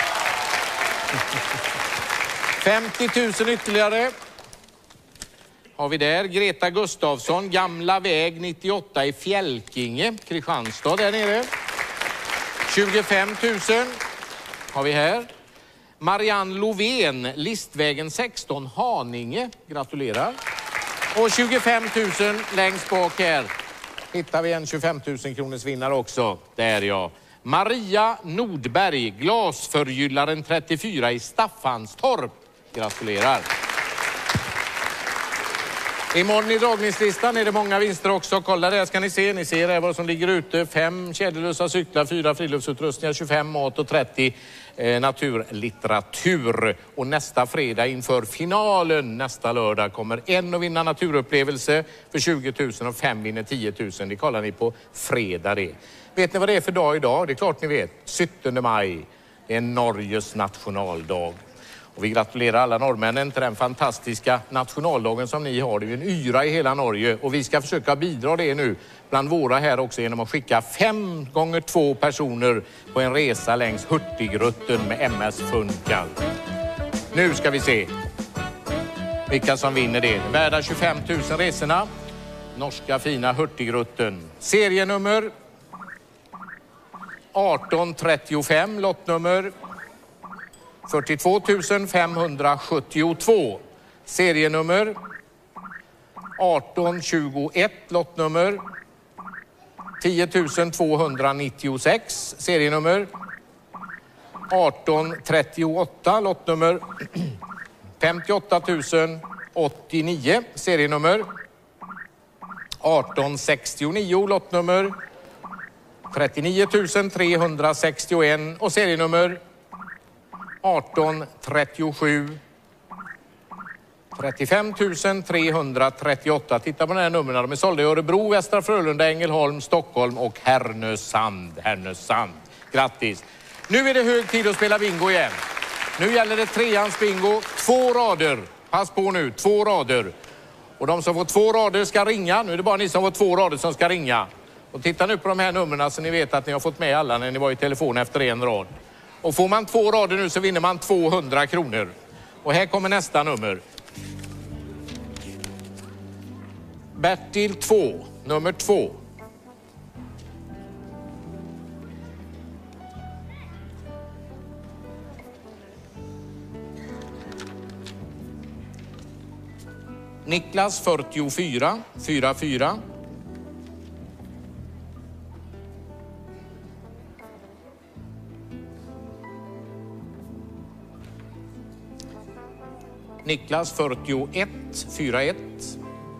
femtio tusen ytterligare. Har vi där. Greta Gustafsson, Gamla väg nittioåtta i Fjälkinge, Kristianstad där nere. tjugofem tusen har vi här. Marianne Lovén, Listvägen sexton, Haninge. Gratulerar. Och tjugofem tusen längst bak här. Hittar vi en tjugofem tusen kronors vinnare också. Där ja. Maria Nordberg, Glasförgyllaren trettiofyra i Staffanstorp. Gratulerar. Imorgon i dragningslistan är det många vinster också. Kolla där ska ni se. Ni ser här vad som ligger ute. Fem kedjelösa cyklar, fyra friluftsutrustningar, tjugofem mat och trettio eh, naturlitteratur. Och nästa fredag inför finalen nästa lördag kommer en att vinna naturupplevelse för tjugo tusen och fem vinner tio tusen. Det kollar ni på fredag det. Vet ni vad det är för dag idag? Det är klart ni vet. sjuttonde maj. Det är Norges nationaldag. Och vi gratulerar alla norrmännen till den fantastiska nationaldagen som ni har. Det är ju en yra i hela Norge och vi ska försöka bidra det nu bland våra här också genom att skicka fem gånger två personer på en resa längs Hurtigrutten med M S Funkal. Nu ska vi se vilka som vinner det. Värda tjugofem tusen resorna. Norska fina Hurtigrutten. Serienummer arton trettiofem, lottnummer fyrtiotvå tusen femhundrasjuttiotvå. Serienummer arton tjugoett, lottnummer tio tusen tvåhundranittiosex. Serienummer arton trettioåtta, lottnummer femtioåtta tusen åttionio. Serienummer arton sextionio, lottnummer trettionio tusen trehundrasextioett och serienummer arton trettiosju trettiofem tusen trehundratrettioåtta. Titta på den här numren. De är sålda i Örebro, Västra Frölunda, Ängelholm, Stockholm och Härnösand. Härnösand. Grattis! Nu är det hög tid att spela bingo igen. Nu gäller det treans bingo. Två rader. Pass på nu. Två rader. Och de som får två rader ska ringa. Nu är det bara ni som får två rader som ska ringa. Och titta nu på de här numren så ni vet att ni har fått med alla när ni var i telefon efter en rad. Och får man två rader nu så vinner man tvåhundra kronor. Och här kommer nästa nummer. Bertil två, nummer två. Niklas fyrtiofyra, fyrtiofyra. Niklas fyrtioett, fyrtioett.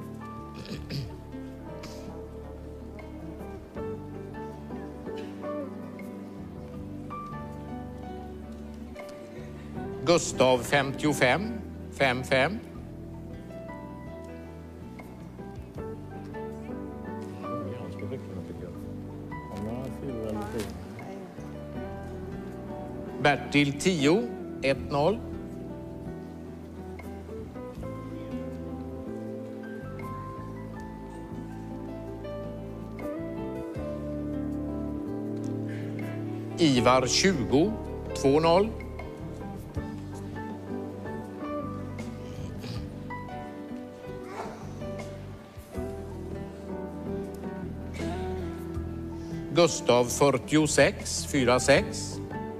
Gustav femtiofem, femtiofem. Bertil tio, ett noll. Ivar tjugo, två noll. Gustav fyrtiosex, fyrtiosex.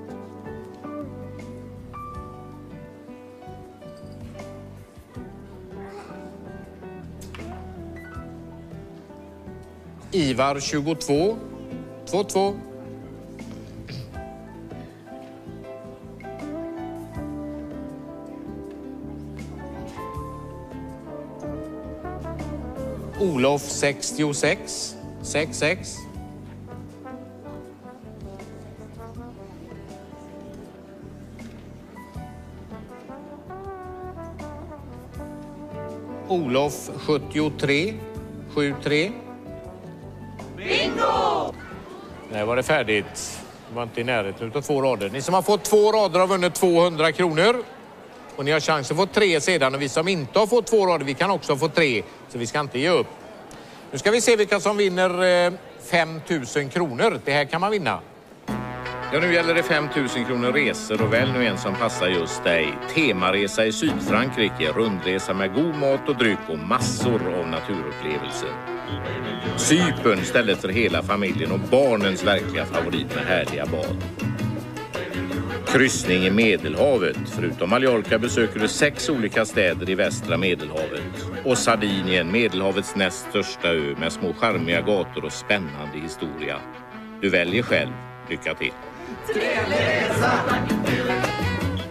Ivar tjugotvå, två två. Olof sextiosex, sex sex. Olof sjuttiotre, sju tre. Bingo! Nej, var det färdigt. Det var inte i närheten utav två rader. Ni som har fått två rader har vunnit tvåhundra kronor. Och ni har chans att få tre sedan. Och vi som inte har fått två rader, vi kan också få tre. Så vi ska inte ge upp. Nu ska vi se vilka som vinner fem tusen kronor. Det här kan man vinna. Ja, nu gäller det fem tusen kronor resor och väl nu en som passar just dig. Temaresa i Sydfrankrike, rundresa med god mat och dryck och massor av naturupplevelser. Cypern stället för hela familjen och barnens verkliga favorit med härliga bad. Kryssning i Medelhavet. Förutom Mallorca besöker du sex olika städer i västra Medelhavet. Och Sardinien, Medelhavets näst största ö med små charmiga gator och spännande historia. Du väljer själv. Lycka till!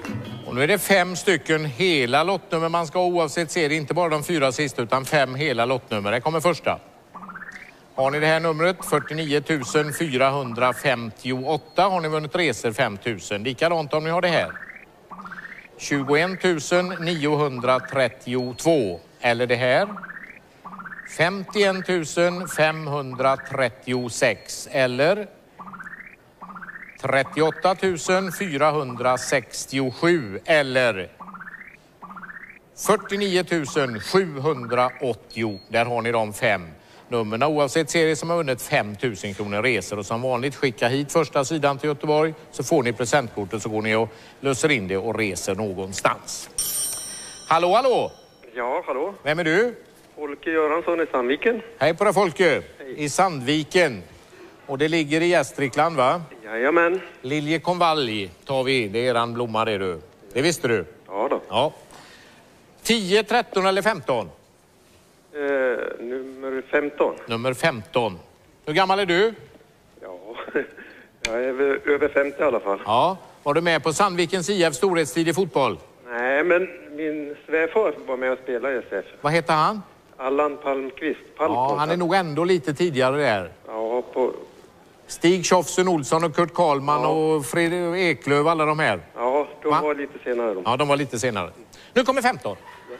Och nu är det fem stycken hela lottnummer man ska oavsett se. Det är inte bara de fyra sista utan fem hela lottnummer. Det kommer första. Har ni det här numret? fyrtionio tusen fyrahundrafemtioåtta. Har ni vunnit resor fem tusen. Likadant om ni har det här. tjugoett tusen niohundratrettiotvå. Eller det här. femtioett tusen femhundratrettiosex. Eller trettioåtta tusen fyrahundrasextiosju. Eller fyrtionio tusen sjuhundraåttio. Där har ni de fem nummerna. Oavsett serie som har vunnit fem tusen kronor resor. Och som vanligt skicka hit första sidan till Göteborg. Så får ni presentkortet, så går ni och löser in det och reser någonstans. Hallå, hallå! Ja, hallå. Vem är du? Folke Göransson i Sandviken. Hej på dig, Folke. I Sandviken. Och det ligger i Gästrikland, va? Jajamän. Liljekonvalj tar vi. Det är eran blomma, det du. Det visste du? Ja då. Ja. tio, tretton eller femton? Eh, nummer femton. Nummer femton. Hur gammal är du? Ja, jag är över, över femtio i alla fall. Ja. Var du med på Sandvikens I F storhetstid i fotboll? Nej, men min svärfar var med och spelade i S F. Vad heter han? Allan Palmqvist. Ja, han är nog ändå lite tidigare där. Ja, på... Stig Tjofsen Olsson och Kurt Karlman, ja. Och Fredrik Eklöf, alla de här. Ja, de Va? var lite senare. De. Ja, de var lite senare. Nu kommer femton.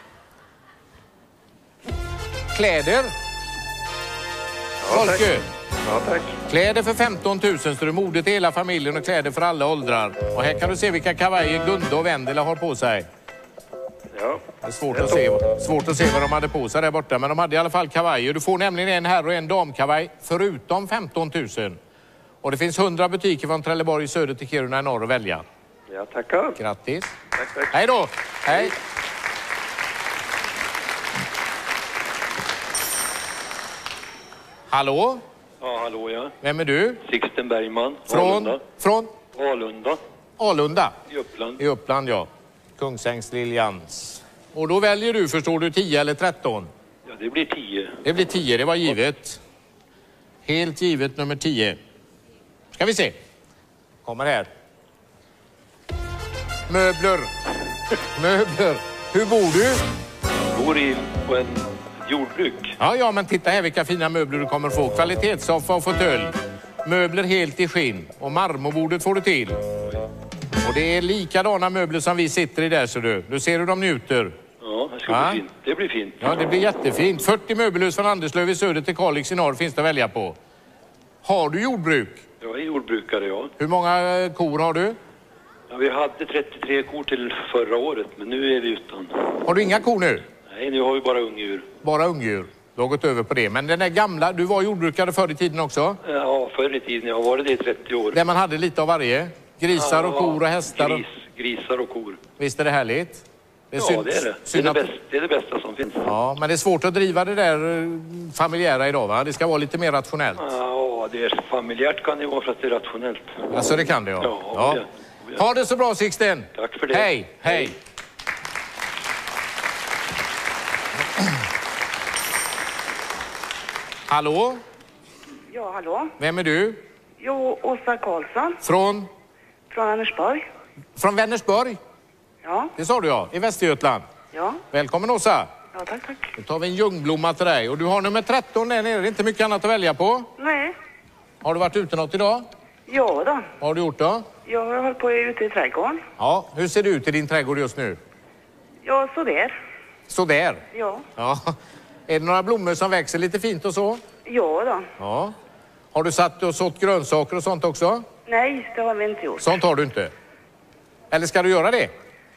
Ja. Kläder. Ja, Folke. Ja, tack. Kläder för femton tusen, så det är modet till hela familjen och kläder för alla åldrar. Och här kan du se vilka kavajer Gunde och Wendela har på sig. Ja. Det är svårt att, se, svårt att se vad de hade på sig där borta, men de hade i alla fall kavajer. Du får nämligen en herr- och en damkavaj förutom femton tusen. Och det finns hundra butiker från Trelleborg i söder till Kiruna i norr att välja. Ja, tackar. Grattis. Tack, tack. Hej då. Hej. Hallå? Ja, hallå ja. Vem är du? Sixten Bergman. Från? Alunda. Från? Alunda. Alunda? I Uppland. I Uppland, ja. Kungsängs Liljans. Och då väljer du, förstår du, tio eller tretton? Ja, det blir tio. Det blir tio, det var givet. Helt givet nummer tio. Ska vi se. Kommer här. Möbler. Möbler. Hur bor du? Jag bor i, på en jordbruk. Ja, ja, men titta här vilka fina möbler du kommer få. Kvalitetssoffa och fåtölj. Möbler helt i skinn. Och marmorbordet får du till. Och det är likadana möbler som vi sitter i där, så du. Du ser hur de njuter. Ja, det ska ja? bli fint. Det blir fint. Ja, det blir jättefint. fyrtio möbelhus från Anderslöv i söder till Kalix i norr finns det att välja på. Har du jordbruk? Jag är jordbrukare, ja. Hur många kor har du? Ja, vi hade trettiotre kor till förra året, men nu är vi utan. Har du inga kor nu? Nej, nu har vi bara ungdjur. Bara ungdjur. Du har gått över på det. Men den där gamla, du var jordbrukare förr i tiden också? Ja, förr i tiden. Jag har varit det i trettio år. Där man hade lite av varje? Grisar och kor och hästar? Gris, grisar och kor. Visst är det härligt? Det är ja, synd, det är det. Det är det, bästa, det är det bästa som finns. Ja, men det är svårt att driva det där familjära idag, va? Det ska vara lite mer rationellt. Ja, det är familjärt kan det vara för att det är rationellt. Alltså det kan det, ja. Ja, ja. Det, det. Ha det så bra, Sixten. Tack för det. Hej, hej. hej. Hallå? Ja, hallå? Vem är du? Jo, Åsa Karlsson. Från? Från Vänersborg. Från Vänersborg? Ja. Det sa du, ja. I Västergötland. Ja. Välkommen, Åsa. Ja, tack, tack. Då tar vi en ljungblomma till dig. Och du har nummer tretton där nere. Det är inte mycket annat att välja på. Nej. Har du varit ute något idag? Ja då. Vad har du gjort då? Jag har hållit på ute i trädgården. Ja, hur ser det ut i din trädgård just nu? Ja, så där. Så där? Ja. Ja. Är det några blommor som växer lite fint och så? Ja då. Ja. Har du satt och sått grönsaker och sånt också? Nej, det har vi inte gjort. Sånt har du inte? Eller ska du göra det?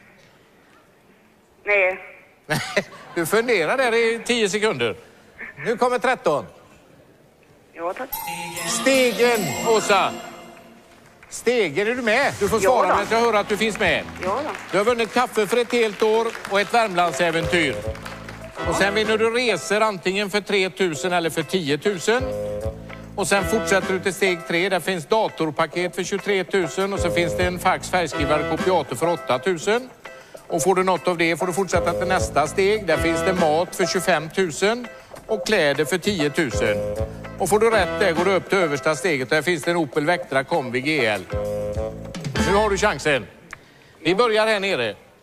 Nej. Du funderar där i tio sekunder. Nu kommer tretton. Ja, tack. Stegen, Åsa. Stegen, är du med? Du får svara ja, när jag hör att du finns med. Ja då. Du har vunnit kaffe för ett helt år och ett Värmlandsäventyr. Ja. Och sen vinner du resor antingen för tre tusen eller för tio tusen. Och sen fortsätter du till steg tre. Där finns datorpaket för tjugotre tusen. Och så finns det en fax färgskrivare kopiator för åtta tusen. Och får du något av det får du fortsätta till nästa steg. Där finns det mat för tjugofem tusen. Och kläder för tio tusen. Och får du rätt där går du upp till översta steget. Där finns det en Opel Vectra Kombi G L. Nu har du chansen. Vi börjar här nere.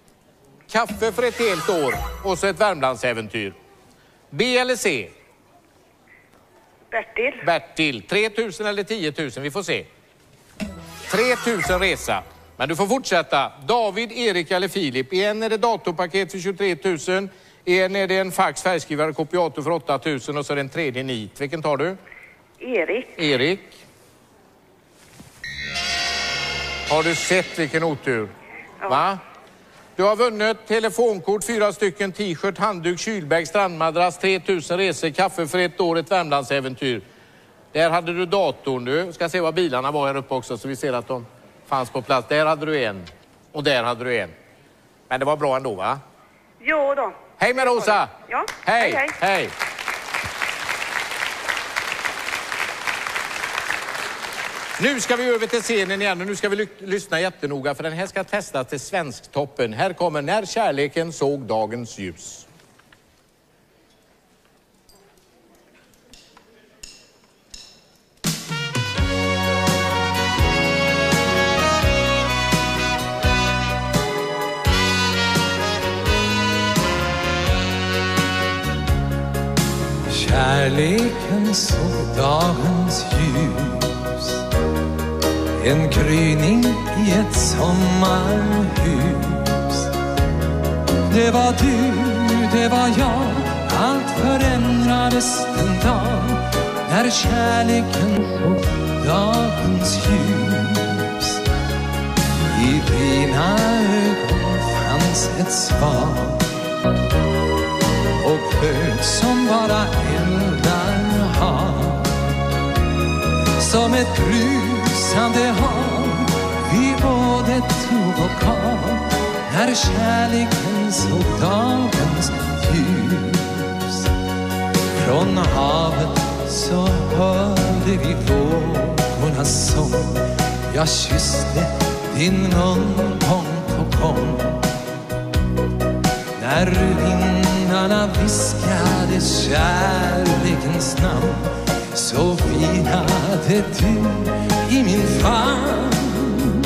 Kaffe för ett helt år och så ett Värmlandsäventyr. B eller C? Bertil. Bertil. tre tusen eller tio tusen, vi får se. tre tusen resa. Men du får fortsätta. David, Erik eller Filip. I en är det datorpaket för tjugotre tusen. I en är det en fax, färgskrivare, kopiator för åtta tusen. Och så är det en tredje nit. Vilken tar du? Erik. Erik. Har du sett vilken otur? Ja. Va? Du har vunnit telefonkort, fyra stycken t-shirt, handduk, kylbäg, strandmadrass, tre tusen resor, kaffe för ett år, ett Värmlandsäventyr. Där hade du datorn. Du ska se vad bilarna var här uppe också så vi ser att de fanns på plats. Där hade du en och där hade du en. Men det var bra ändå, va? Jo då. Hej med Rosa! Ja. Hej, hej. hej. hej. Nu ska vi över till scenen igen och nu ska vi ly- lyssna jättenoga för den här ska testas till Svensktoppen. Här kommer När kärleken såg dagens ljus. Kärleken såg dagens ljus, en gryning i ett sommarhus. Det var du, det var jag, allt förändrades den dag när kärleken såg dagens ljus. I dina ögon fanns ett svar och glöd som bara eldar har. Som ett brusande hav vi både tog och gav när kärleken såg dagens ljus. Från havet så hörde vi vågornas sång. Jag kysste din mun gång på gång. När vindarna viskade kärlekens namn så vilade du i min famn.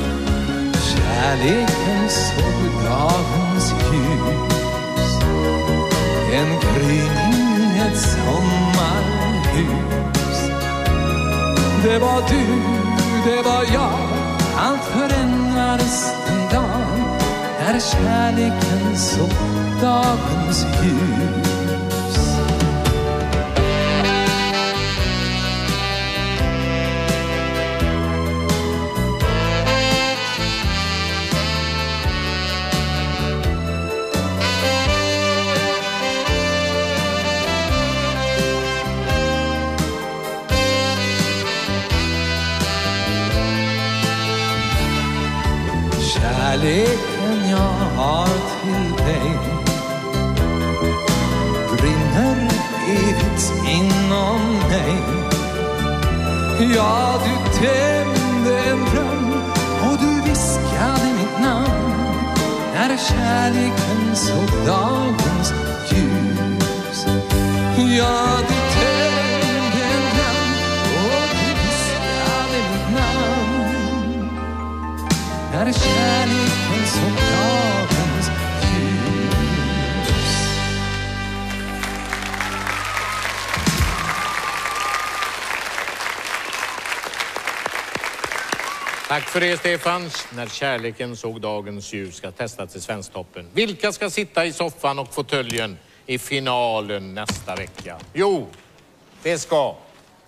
Kärleken såg dagens ljus, en gryning i ett sommarhus. Det var du, det var jag, allt förändrades den dag när kärleken såg dagens ljus. Kärleken jag har till dig brinner evigt inom mig. Ja, du tände en dröm och du viskade mitt namn när kärleken såg dagens ljus. Ja, du tände en dröm och du viskade mitt namn när kärleken såg dagens ljus. Tack för det, Stefan. När kärleken såg dagens ljus ska testas till Svensktoppen. Vilka ska sitta i soffan och fåtöljen i finalen nästa vecka? Jo, det ska...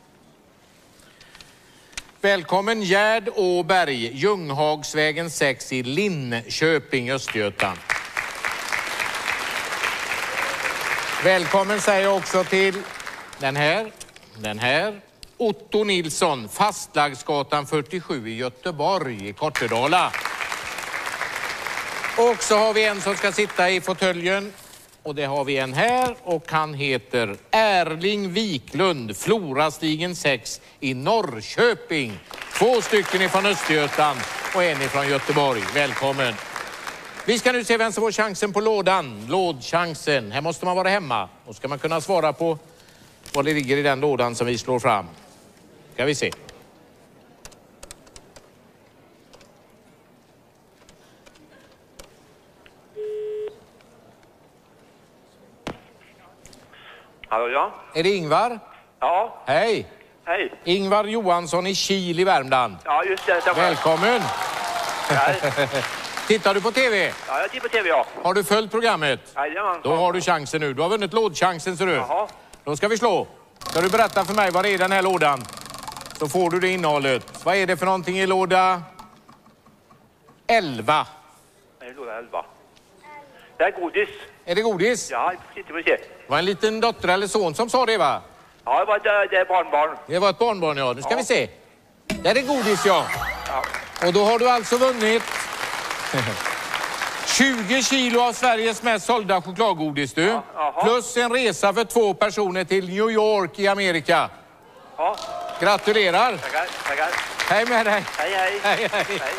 Välkommen Gerd Åberg, Ljunghagsvägen sex i Linköping, Östergötland. Välkommen säger jag också till den här, den här. Otto Nilsson, Fastlagsgatan fyrtiosju i Göteborg, i Kortedala. Och så har vi en som ska sitta i fåtöljen. Och det har vi en här och han heter Erling Wiklund, Florastigen sex i Norrköping. Två stycken ifrån Östergötland och en ifrån Göteborg. Välkommen. Vi ska nu se vem som får chansen på lådan. Lådchansen. Här måste man vara hemma. Och ska man kunna svara på vad det ligger i den lådan som vi slår fram. Ska vi se. Hallå, ja? Är det Ingvar? Ja. Hej. Hej. Ingvar Johansson i Kil i Värmland. Ja, just det. det var... Välkommen. Tittar du på tv? Ja, jag tittar på tv, ja. Har du följt programmet? Jajamän. Då har du chansen nu. Du har vunnit lådchansen, ser du. Jaha. Då ska vi slå. Ska du berätta för mig vad det är i den här lådan? Så får du det innehållet. Vad är det för någonting i låda elva? Nej, låda elva. Det är godis. Är det godis? Ja, sitter vi se. Det var en liten dotter eller son som sa det, va? Ja, det var det, det är barnbarn. Det var ett barnbarn, ja. Nu ska ja. vi se. Det är det godis, ja. ja. Och då har du alltså vunnit tjugo kilo av Sveriges mest sålda chokladgodis, du. Ja, plus en resa för två personer till New York i Amerika. Ja. Gratulerar. Tackar, tackar. Hej med dig. Hej, hej. hej, hej. hej.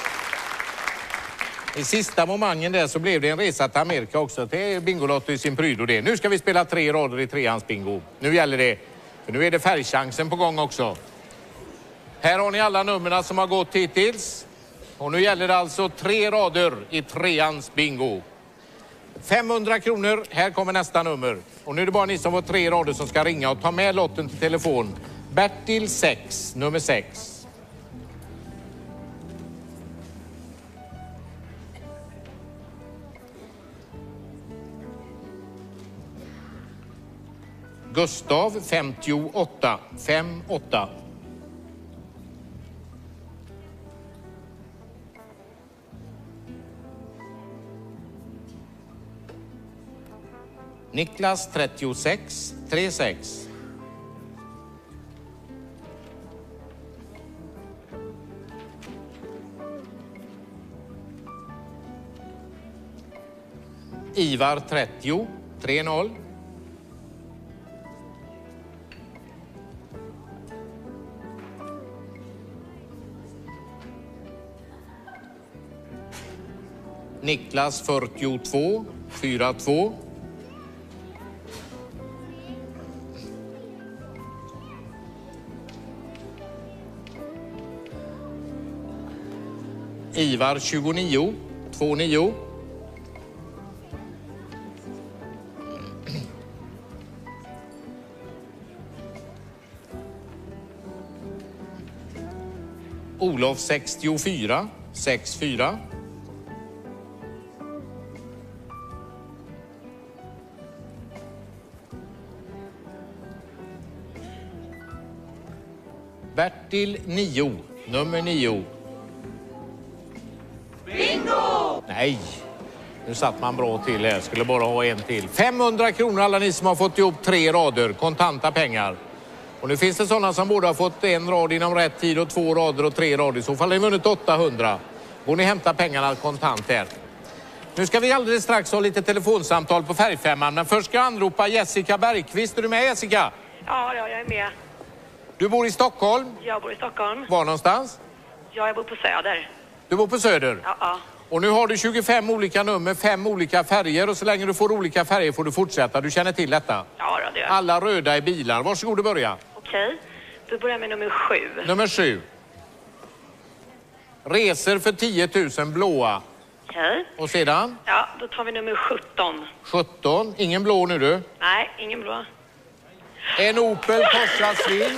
I sista momangen där så blev det en resa till Amerika också. Det är Bingolotto i sin pryd och det. Nu ska vi spela tre rader i treans bingo. Nu gäller det. För nu är det färgchansen på gång också. Här har ni alla nummerna som har gått hittills. Och nu gäller det alltså tre rader i treans bingo. femhundra kronor, här kommer nästa nummer. Och nu är det bara ni som får tre rader som ska ringa och ta med lotten till telefon. Bertil sex, nummer sex. Gustav femtioåtta, fem åtta. Niklas trettiosex, trettiosex. Ivar trettio, tre noll. Niklas fyrtiotvå, fyra två. Ivar tjugonio, två nio. Olof sextiofyra, sex fyra. Bertil nio, nummer nio. Bingo! Nej, nu satt man bra till här. Skulle bara ha en till. femhundra kronor alla ni som har fått ihop tre rader, kontanta pengar. Och nu finns det sådana som både har fått en rad inom rätt tid och två rader och tre rader. I så fall har ni vunnit åttahundra. Går ni hämta pengarna kontant här. Nu ska vi alldeles strax ha lite telefonsamtal på Färgfemman. Men först ska jag anropa Jessica Bergqvist. Är du med, Jessica? Ja, ja, jag är med. Du bor i Stockholm? Jag bor i Stockholm. Var någonstans? Ja, jag bor på Söder. Du bor på Söder? Ja, ja. Och nu har du tjugofem olika nummer, fem olika färger. Och så länge du får olika färger får du fortsätta. Du känner till detta? Ja, det gör jag. Alla röda i bilar. Varsågod och börja. Okej, då börjar jag med nummer sju. Nummer sju. Reser för tio tusen blåa. Okej. Och sedan? Ja, då tar vi nummer sjutton. sjutton. Ingen blå nu du. Nej, ingen blå. En Opel Corsa Swing.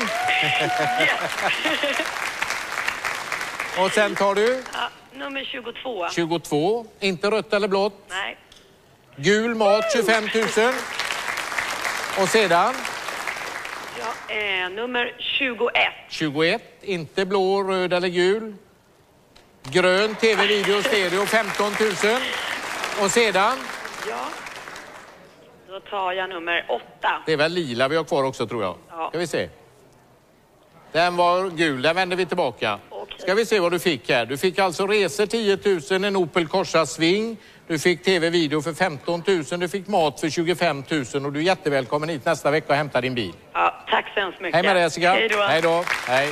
Och sen tar du? Ja, nummer tjugotvå. tjugotvå. Inte rött eller blått. Nej. Gul mat tjugofem tusen. Och sedan? Ja, eh, nummer tjugoett. tjugoett. Inte blå, röd eller gul. Grön, tv, video, stereo femton tusen. Och sedan? Ja. Då tar jag nummer åtta. Det är väl lila vi har kvar också tror jag. Ja. Ska vi se. Den var gul, den vänder vi tillbaka. Okej. Ska vi se vad du fick här. Du fick alltså resor tio tusen, en Opel Corsa Swing. Du fick tv-video för femton tusen, du fick mat för tjugofem tusen och du är jättevälkommen hit nästa vecka och hämta din bil. Ja, tack så hemskt mycket. Hej med dig, Jessica. Hej då. Hej då. Hej.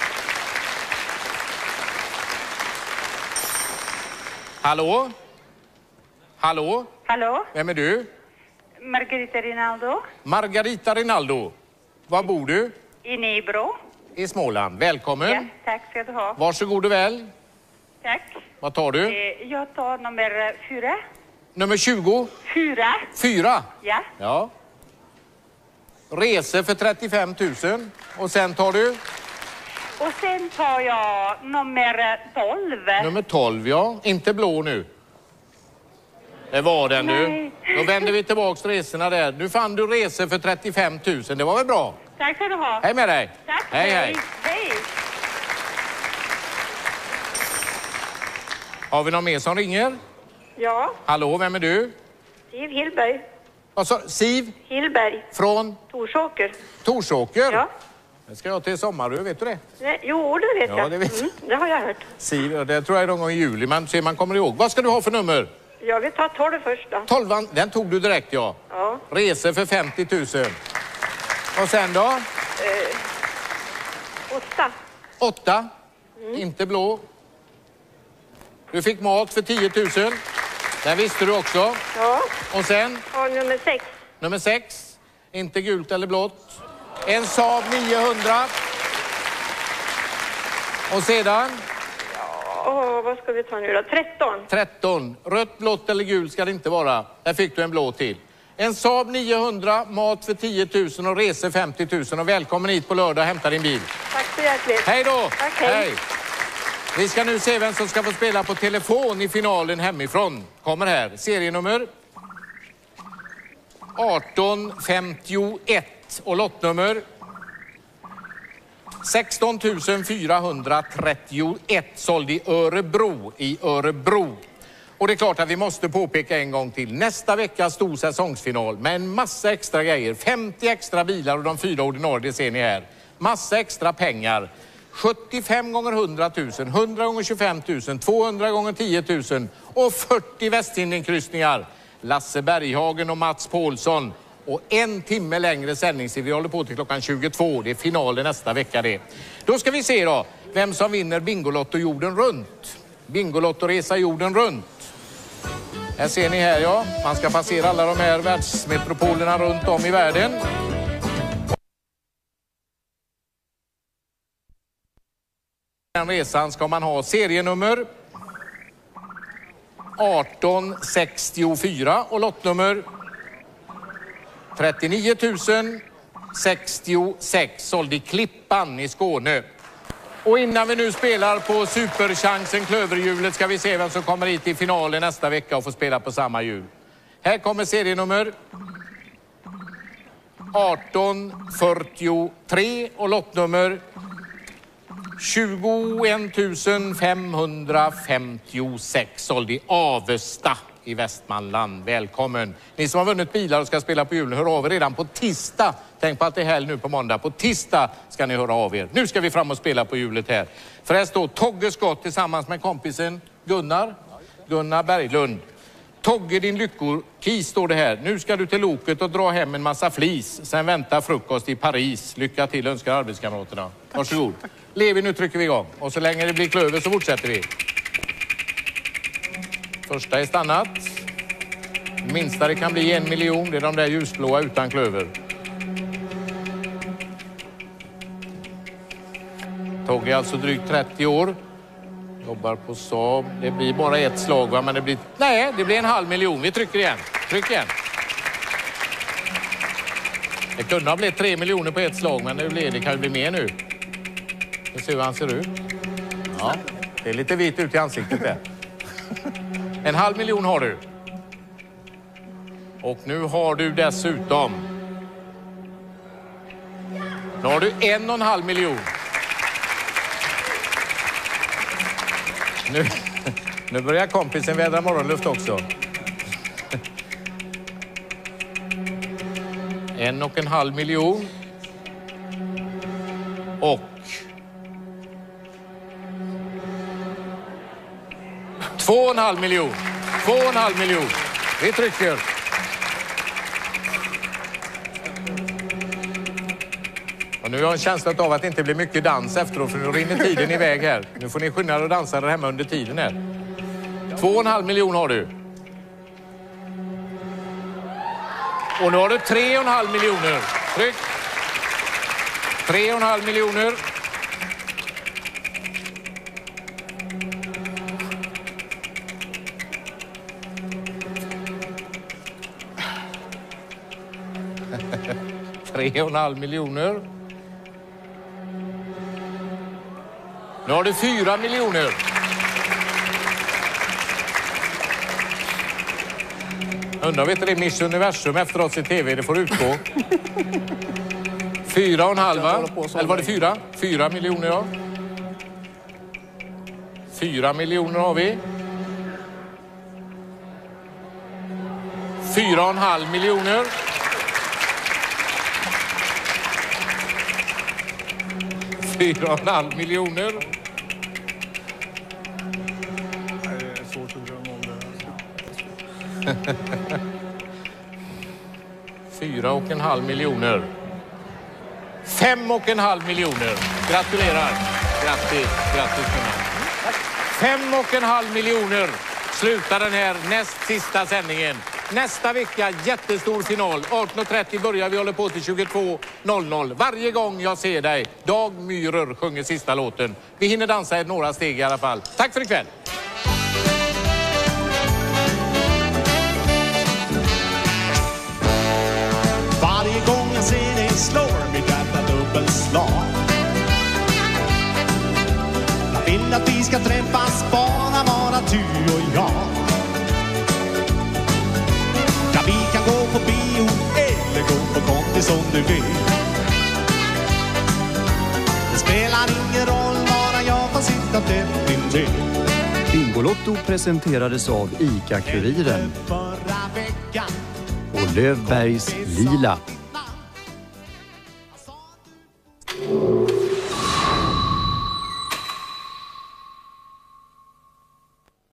Hallå? Hallå? Hallå? Vem är du? Margarita Rinaldo Margarita Rinaldo. Var bor du? i Nybro. I Småland. Välkommen. Ja, tack ska du ha. Varsågod och väl. Tack. Vad tar du? Eh, Jag tar nummer fyra. Nummer tjugo. Fyra. Fyra. Ja. Ja. Resor för trettiofem tusen. Och sen tar du? Och sen tar jag nummer tolv. Nummer tolv, ja. Inte blå nu. Det var den Nej. du. Då vänder vi tillbaka till resorna där. Nu fann du resor för trettiofem tusen. Det var väl bra? Tack ska du ha. Hej med dig. Tack. Hej, hej. Hej. Har vi någon mer som ringer? Ja, Hallå, vem är du? Siv Hillberg. Vad sa Siv? Hillberg. Från? Torsåker. Torsåker? Ja. Det ska jag till Sommarö, vet du det? Nej, jo, det vet Ja, jag. det vet jag. Mm, det har jag hört. Siv, det tror jag är någon gång i juli. Man ser man kommer ihåg. Vad ska du ha för nummer? Jag vill ta tolv först då. Tolvan, den tog du direkt, ja. Ja. Resor för femtio tusen. Och sen då? Eh, åtta. Åtta. Inte blå. Du fick mat för tio tusen. Den visste du också. Ja. Och sen? Och nummer sex. Nummer sex. Inte gult eller blått. En Saab niohundra. Och sedan? Åh, vad ska vi ta nu då? tretton. tretton. Rött, blått eller gult ska det inte vara. Där fick du en blå till. En Saab niohundra, mat för tio tusen och resor femtio tusen. Och välkommen hit på lördag och hämta din bil. Tack så hjärtligt. Hej då! Tack, hej. Vi ska nu se vem som ska få spela på telefon i finalen hemifrån. Kommer här. Serienummer arton femtioett och lottnummer sexton fyrahundratrettioett, såld i Örebro i Örebro. Och det är klart att vi måste påpeka en gång till. Nästa vecka stor säsongsfinal med en massa extra grejer. femtio extra bilar och de fyra ordinarie, det ser ni här. Massa extra pengar. sjuttiofem gånger hundra tusen, hundra gånger tjugofem tusen, tvåhundra gånger tio tusen och fyrtio Västindienkryssningar. Lasse Berghagen och Mats Paulsson. Och en timme längre sändningstid. Vi håller på till klockan tjugotvå. Det är finalen nästa vecka det. Då ska vi se då vem som vinner Bingolotto jorden runt. Bingolotto resa jorden runt. Här ser ni här, ja. Man ska passera alla de här världsmetropolerna runt om i världen. Den resan ska man ha serienummer arton sextiofyra och lottnummer trettionio tusen sextiosex, såld i Klippan i Skåne. Och innan vi nu spelar på superchansen klöverhjulet ska vi se vem som kommer hit i finalen nästa vecka och får spela på samma hjul. Här kommer serienummer arton fyrtiotre och lottnummer tjugoett tusen femhundrafemtiosex, såld i Avesta i Västmanland. Välkommen. Ni som har vunnit bilar och ska spela på julen, hör av er redan på tisdag. Tänk på att det är helg nu på måndag. På tisdag ska ni höra av er. Nu ska vi fram och spela på hjulet här. För här står Togge Skott tillsammans med kompisen Gunnar. Gunnar Berglund. Togge din lyckokis står det här. Nu ska du till loket och dra hem en massa flis. Sen vänta frukost i Paris. Lycka till önskar arbetskamraterna. Varsågod. Levi, nu trycker vi igång. Och så länge det blir klöver så fortsätter vi. Första är stannat. Minsta det kan bli en miljon. Det är de där ljusblåa utan klöver. Togge är alltså drygt trettio år. Jobbar på Saab. Det blir bara ett slag, va? Men det blir... Nej, det blir en halv miljon. Vi trycker igen. Tryck igen. Det kunde ha blivit tre miljoner på ett slag, men det, blir, det kan ju bli mer nu. Vi ser hur han ser ut. Ja, det är lite vitt ut i ansiktet där. En halv miljon har du. Och nu har du dessutom... Nu har du en och en halv miljon. Nu, nu börjar kompisen vädra morgonluft också. En och en halv miljon. Och... Två och en halv miljon. Två och en halv miljon. Vi trycker. Och nu har jag en känsla av att det inte blir mycket dans efteråt, för nu rinner tiden iväg här. Nu får ni skynda och dansa där hemma under tiden här. Två och en halv miljon har du. Och nu har du tre och en halv miljoner. Tryck. Tre och en halv miljoner. tre och en halv miljoner. Nu har du fyra miljoner. Undrar vet du det, Miss Universum efter oss i tv, det får utgå. Fyra och en halv, va? Eller var det fyra? Fyra miljoner, ja. Fyra miljoner har vi. Fyra och en halv miljoner. Fyra och en halv miljoner. Det är svårt att drömma om det. Fyra och en halv miljoner. Fem och en halv miljoner. Gratulerar. Grattis, grattis. Fem och en halv miljoner slutar den här näst sista sändningen. Nästa vecka jättestor final. arton och trettio börjar vi, håller på till tjugotvå noll noll. Varje gång jag ser dig, Dag Myhrer sjunger sista låten. Vi hinner dansa ett några steg i alla fall. Tack för ikväll. Varje gång jag ser dig slår mitt hjärta dubbelslag. Jag vill att vi ska träffas, bara vara du och jag. Ja, vi kan gå på bio eller gå på kompis om du vill. Det spelar ingen roll, bara jag får sitta tätt intill. Bingolotto presenterades av ICA-Kuriren och Löfbergs Lila.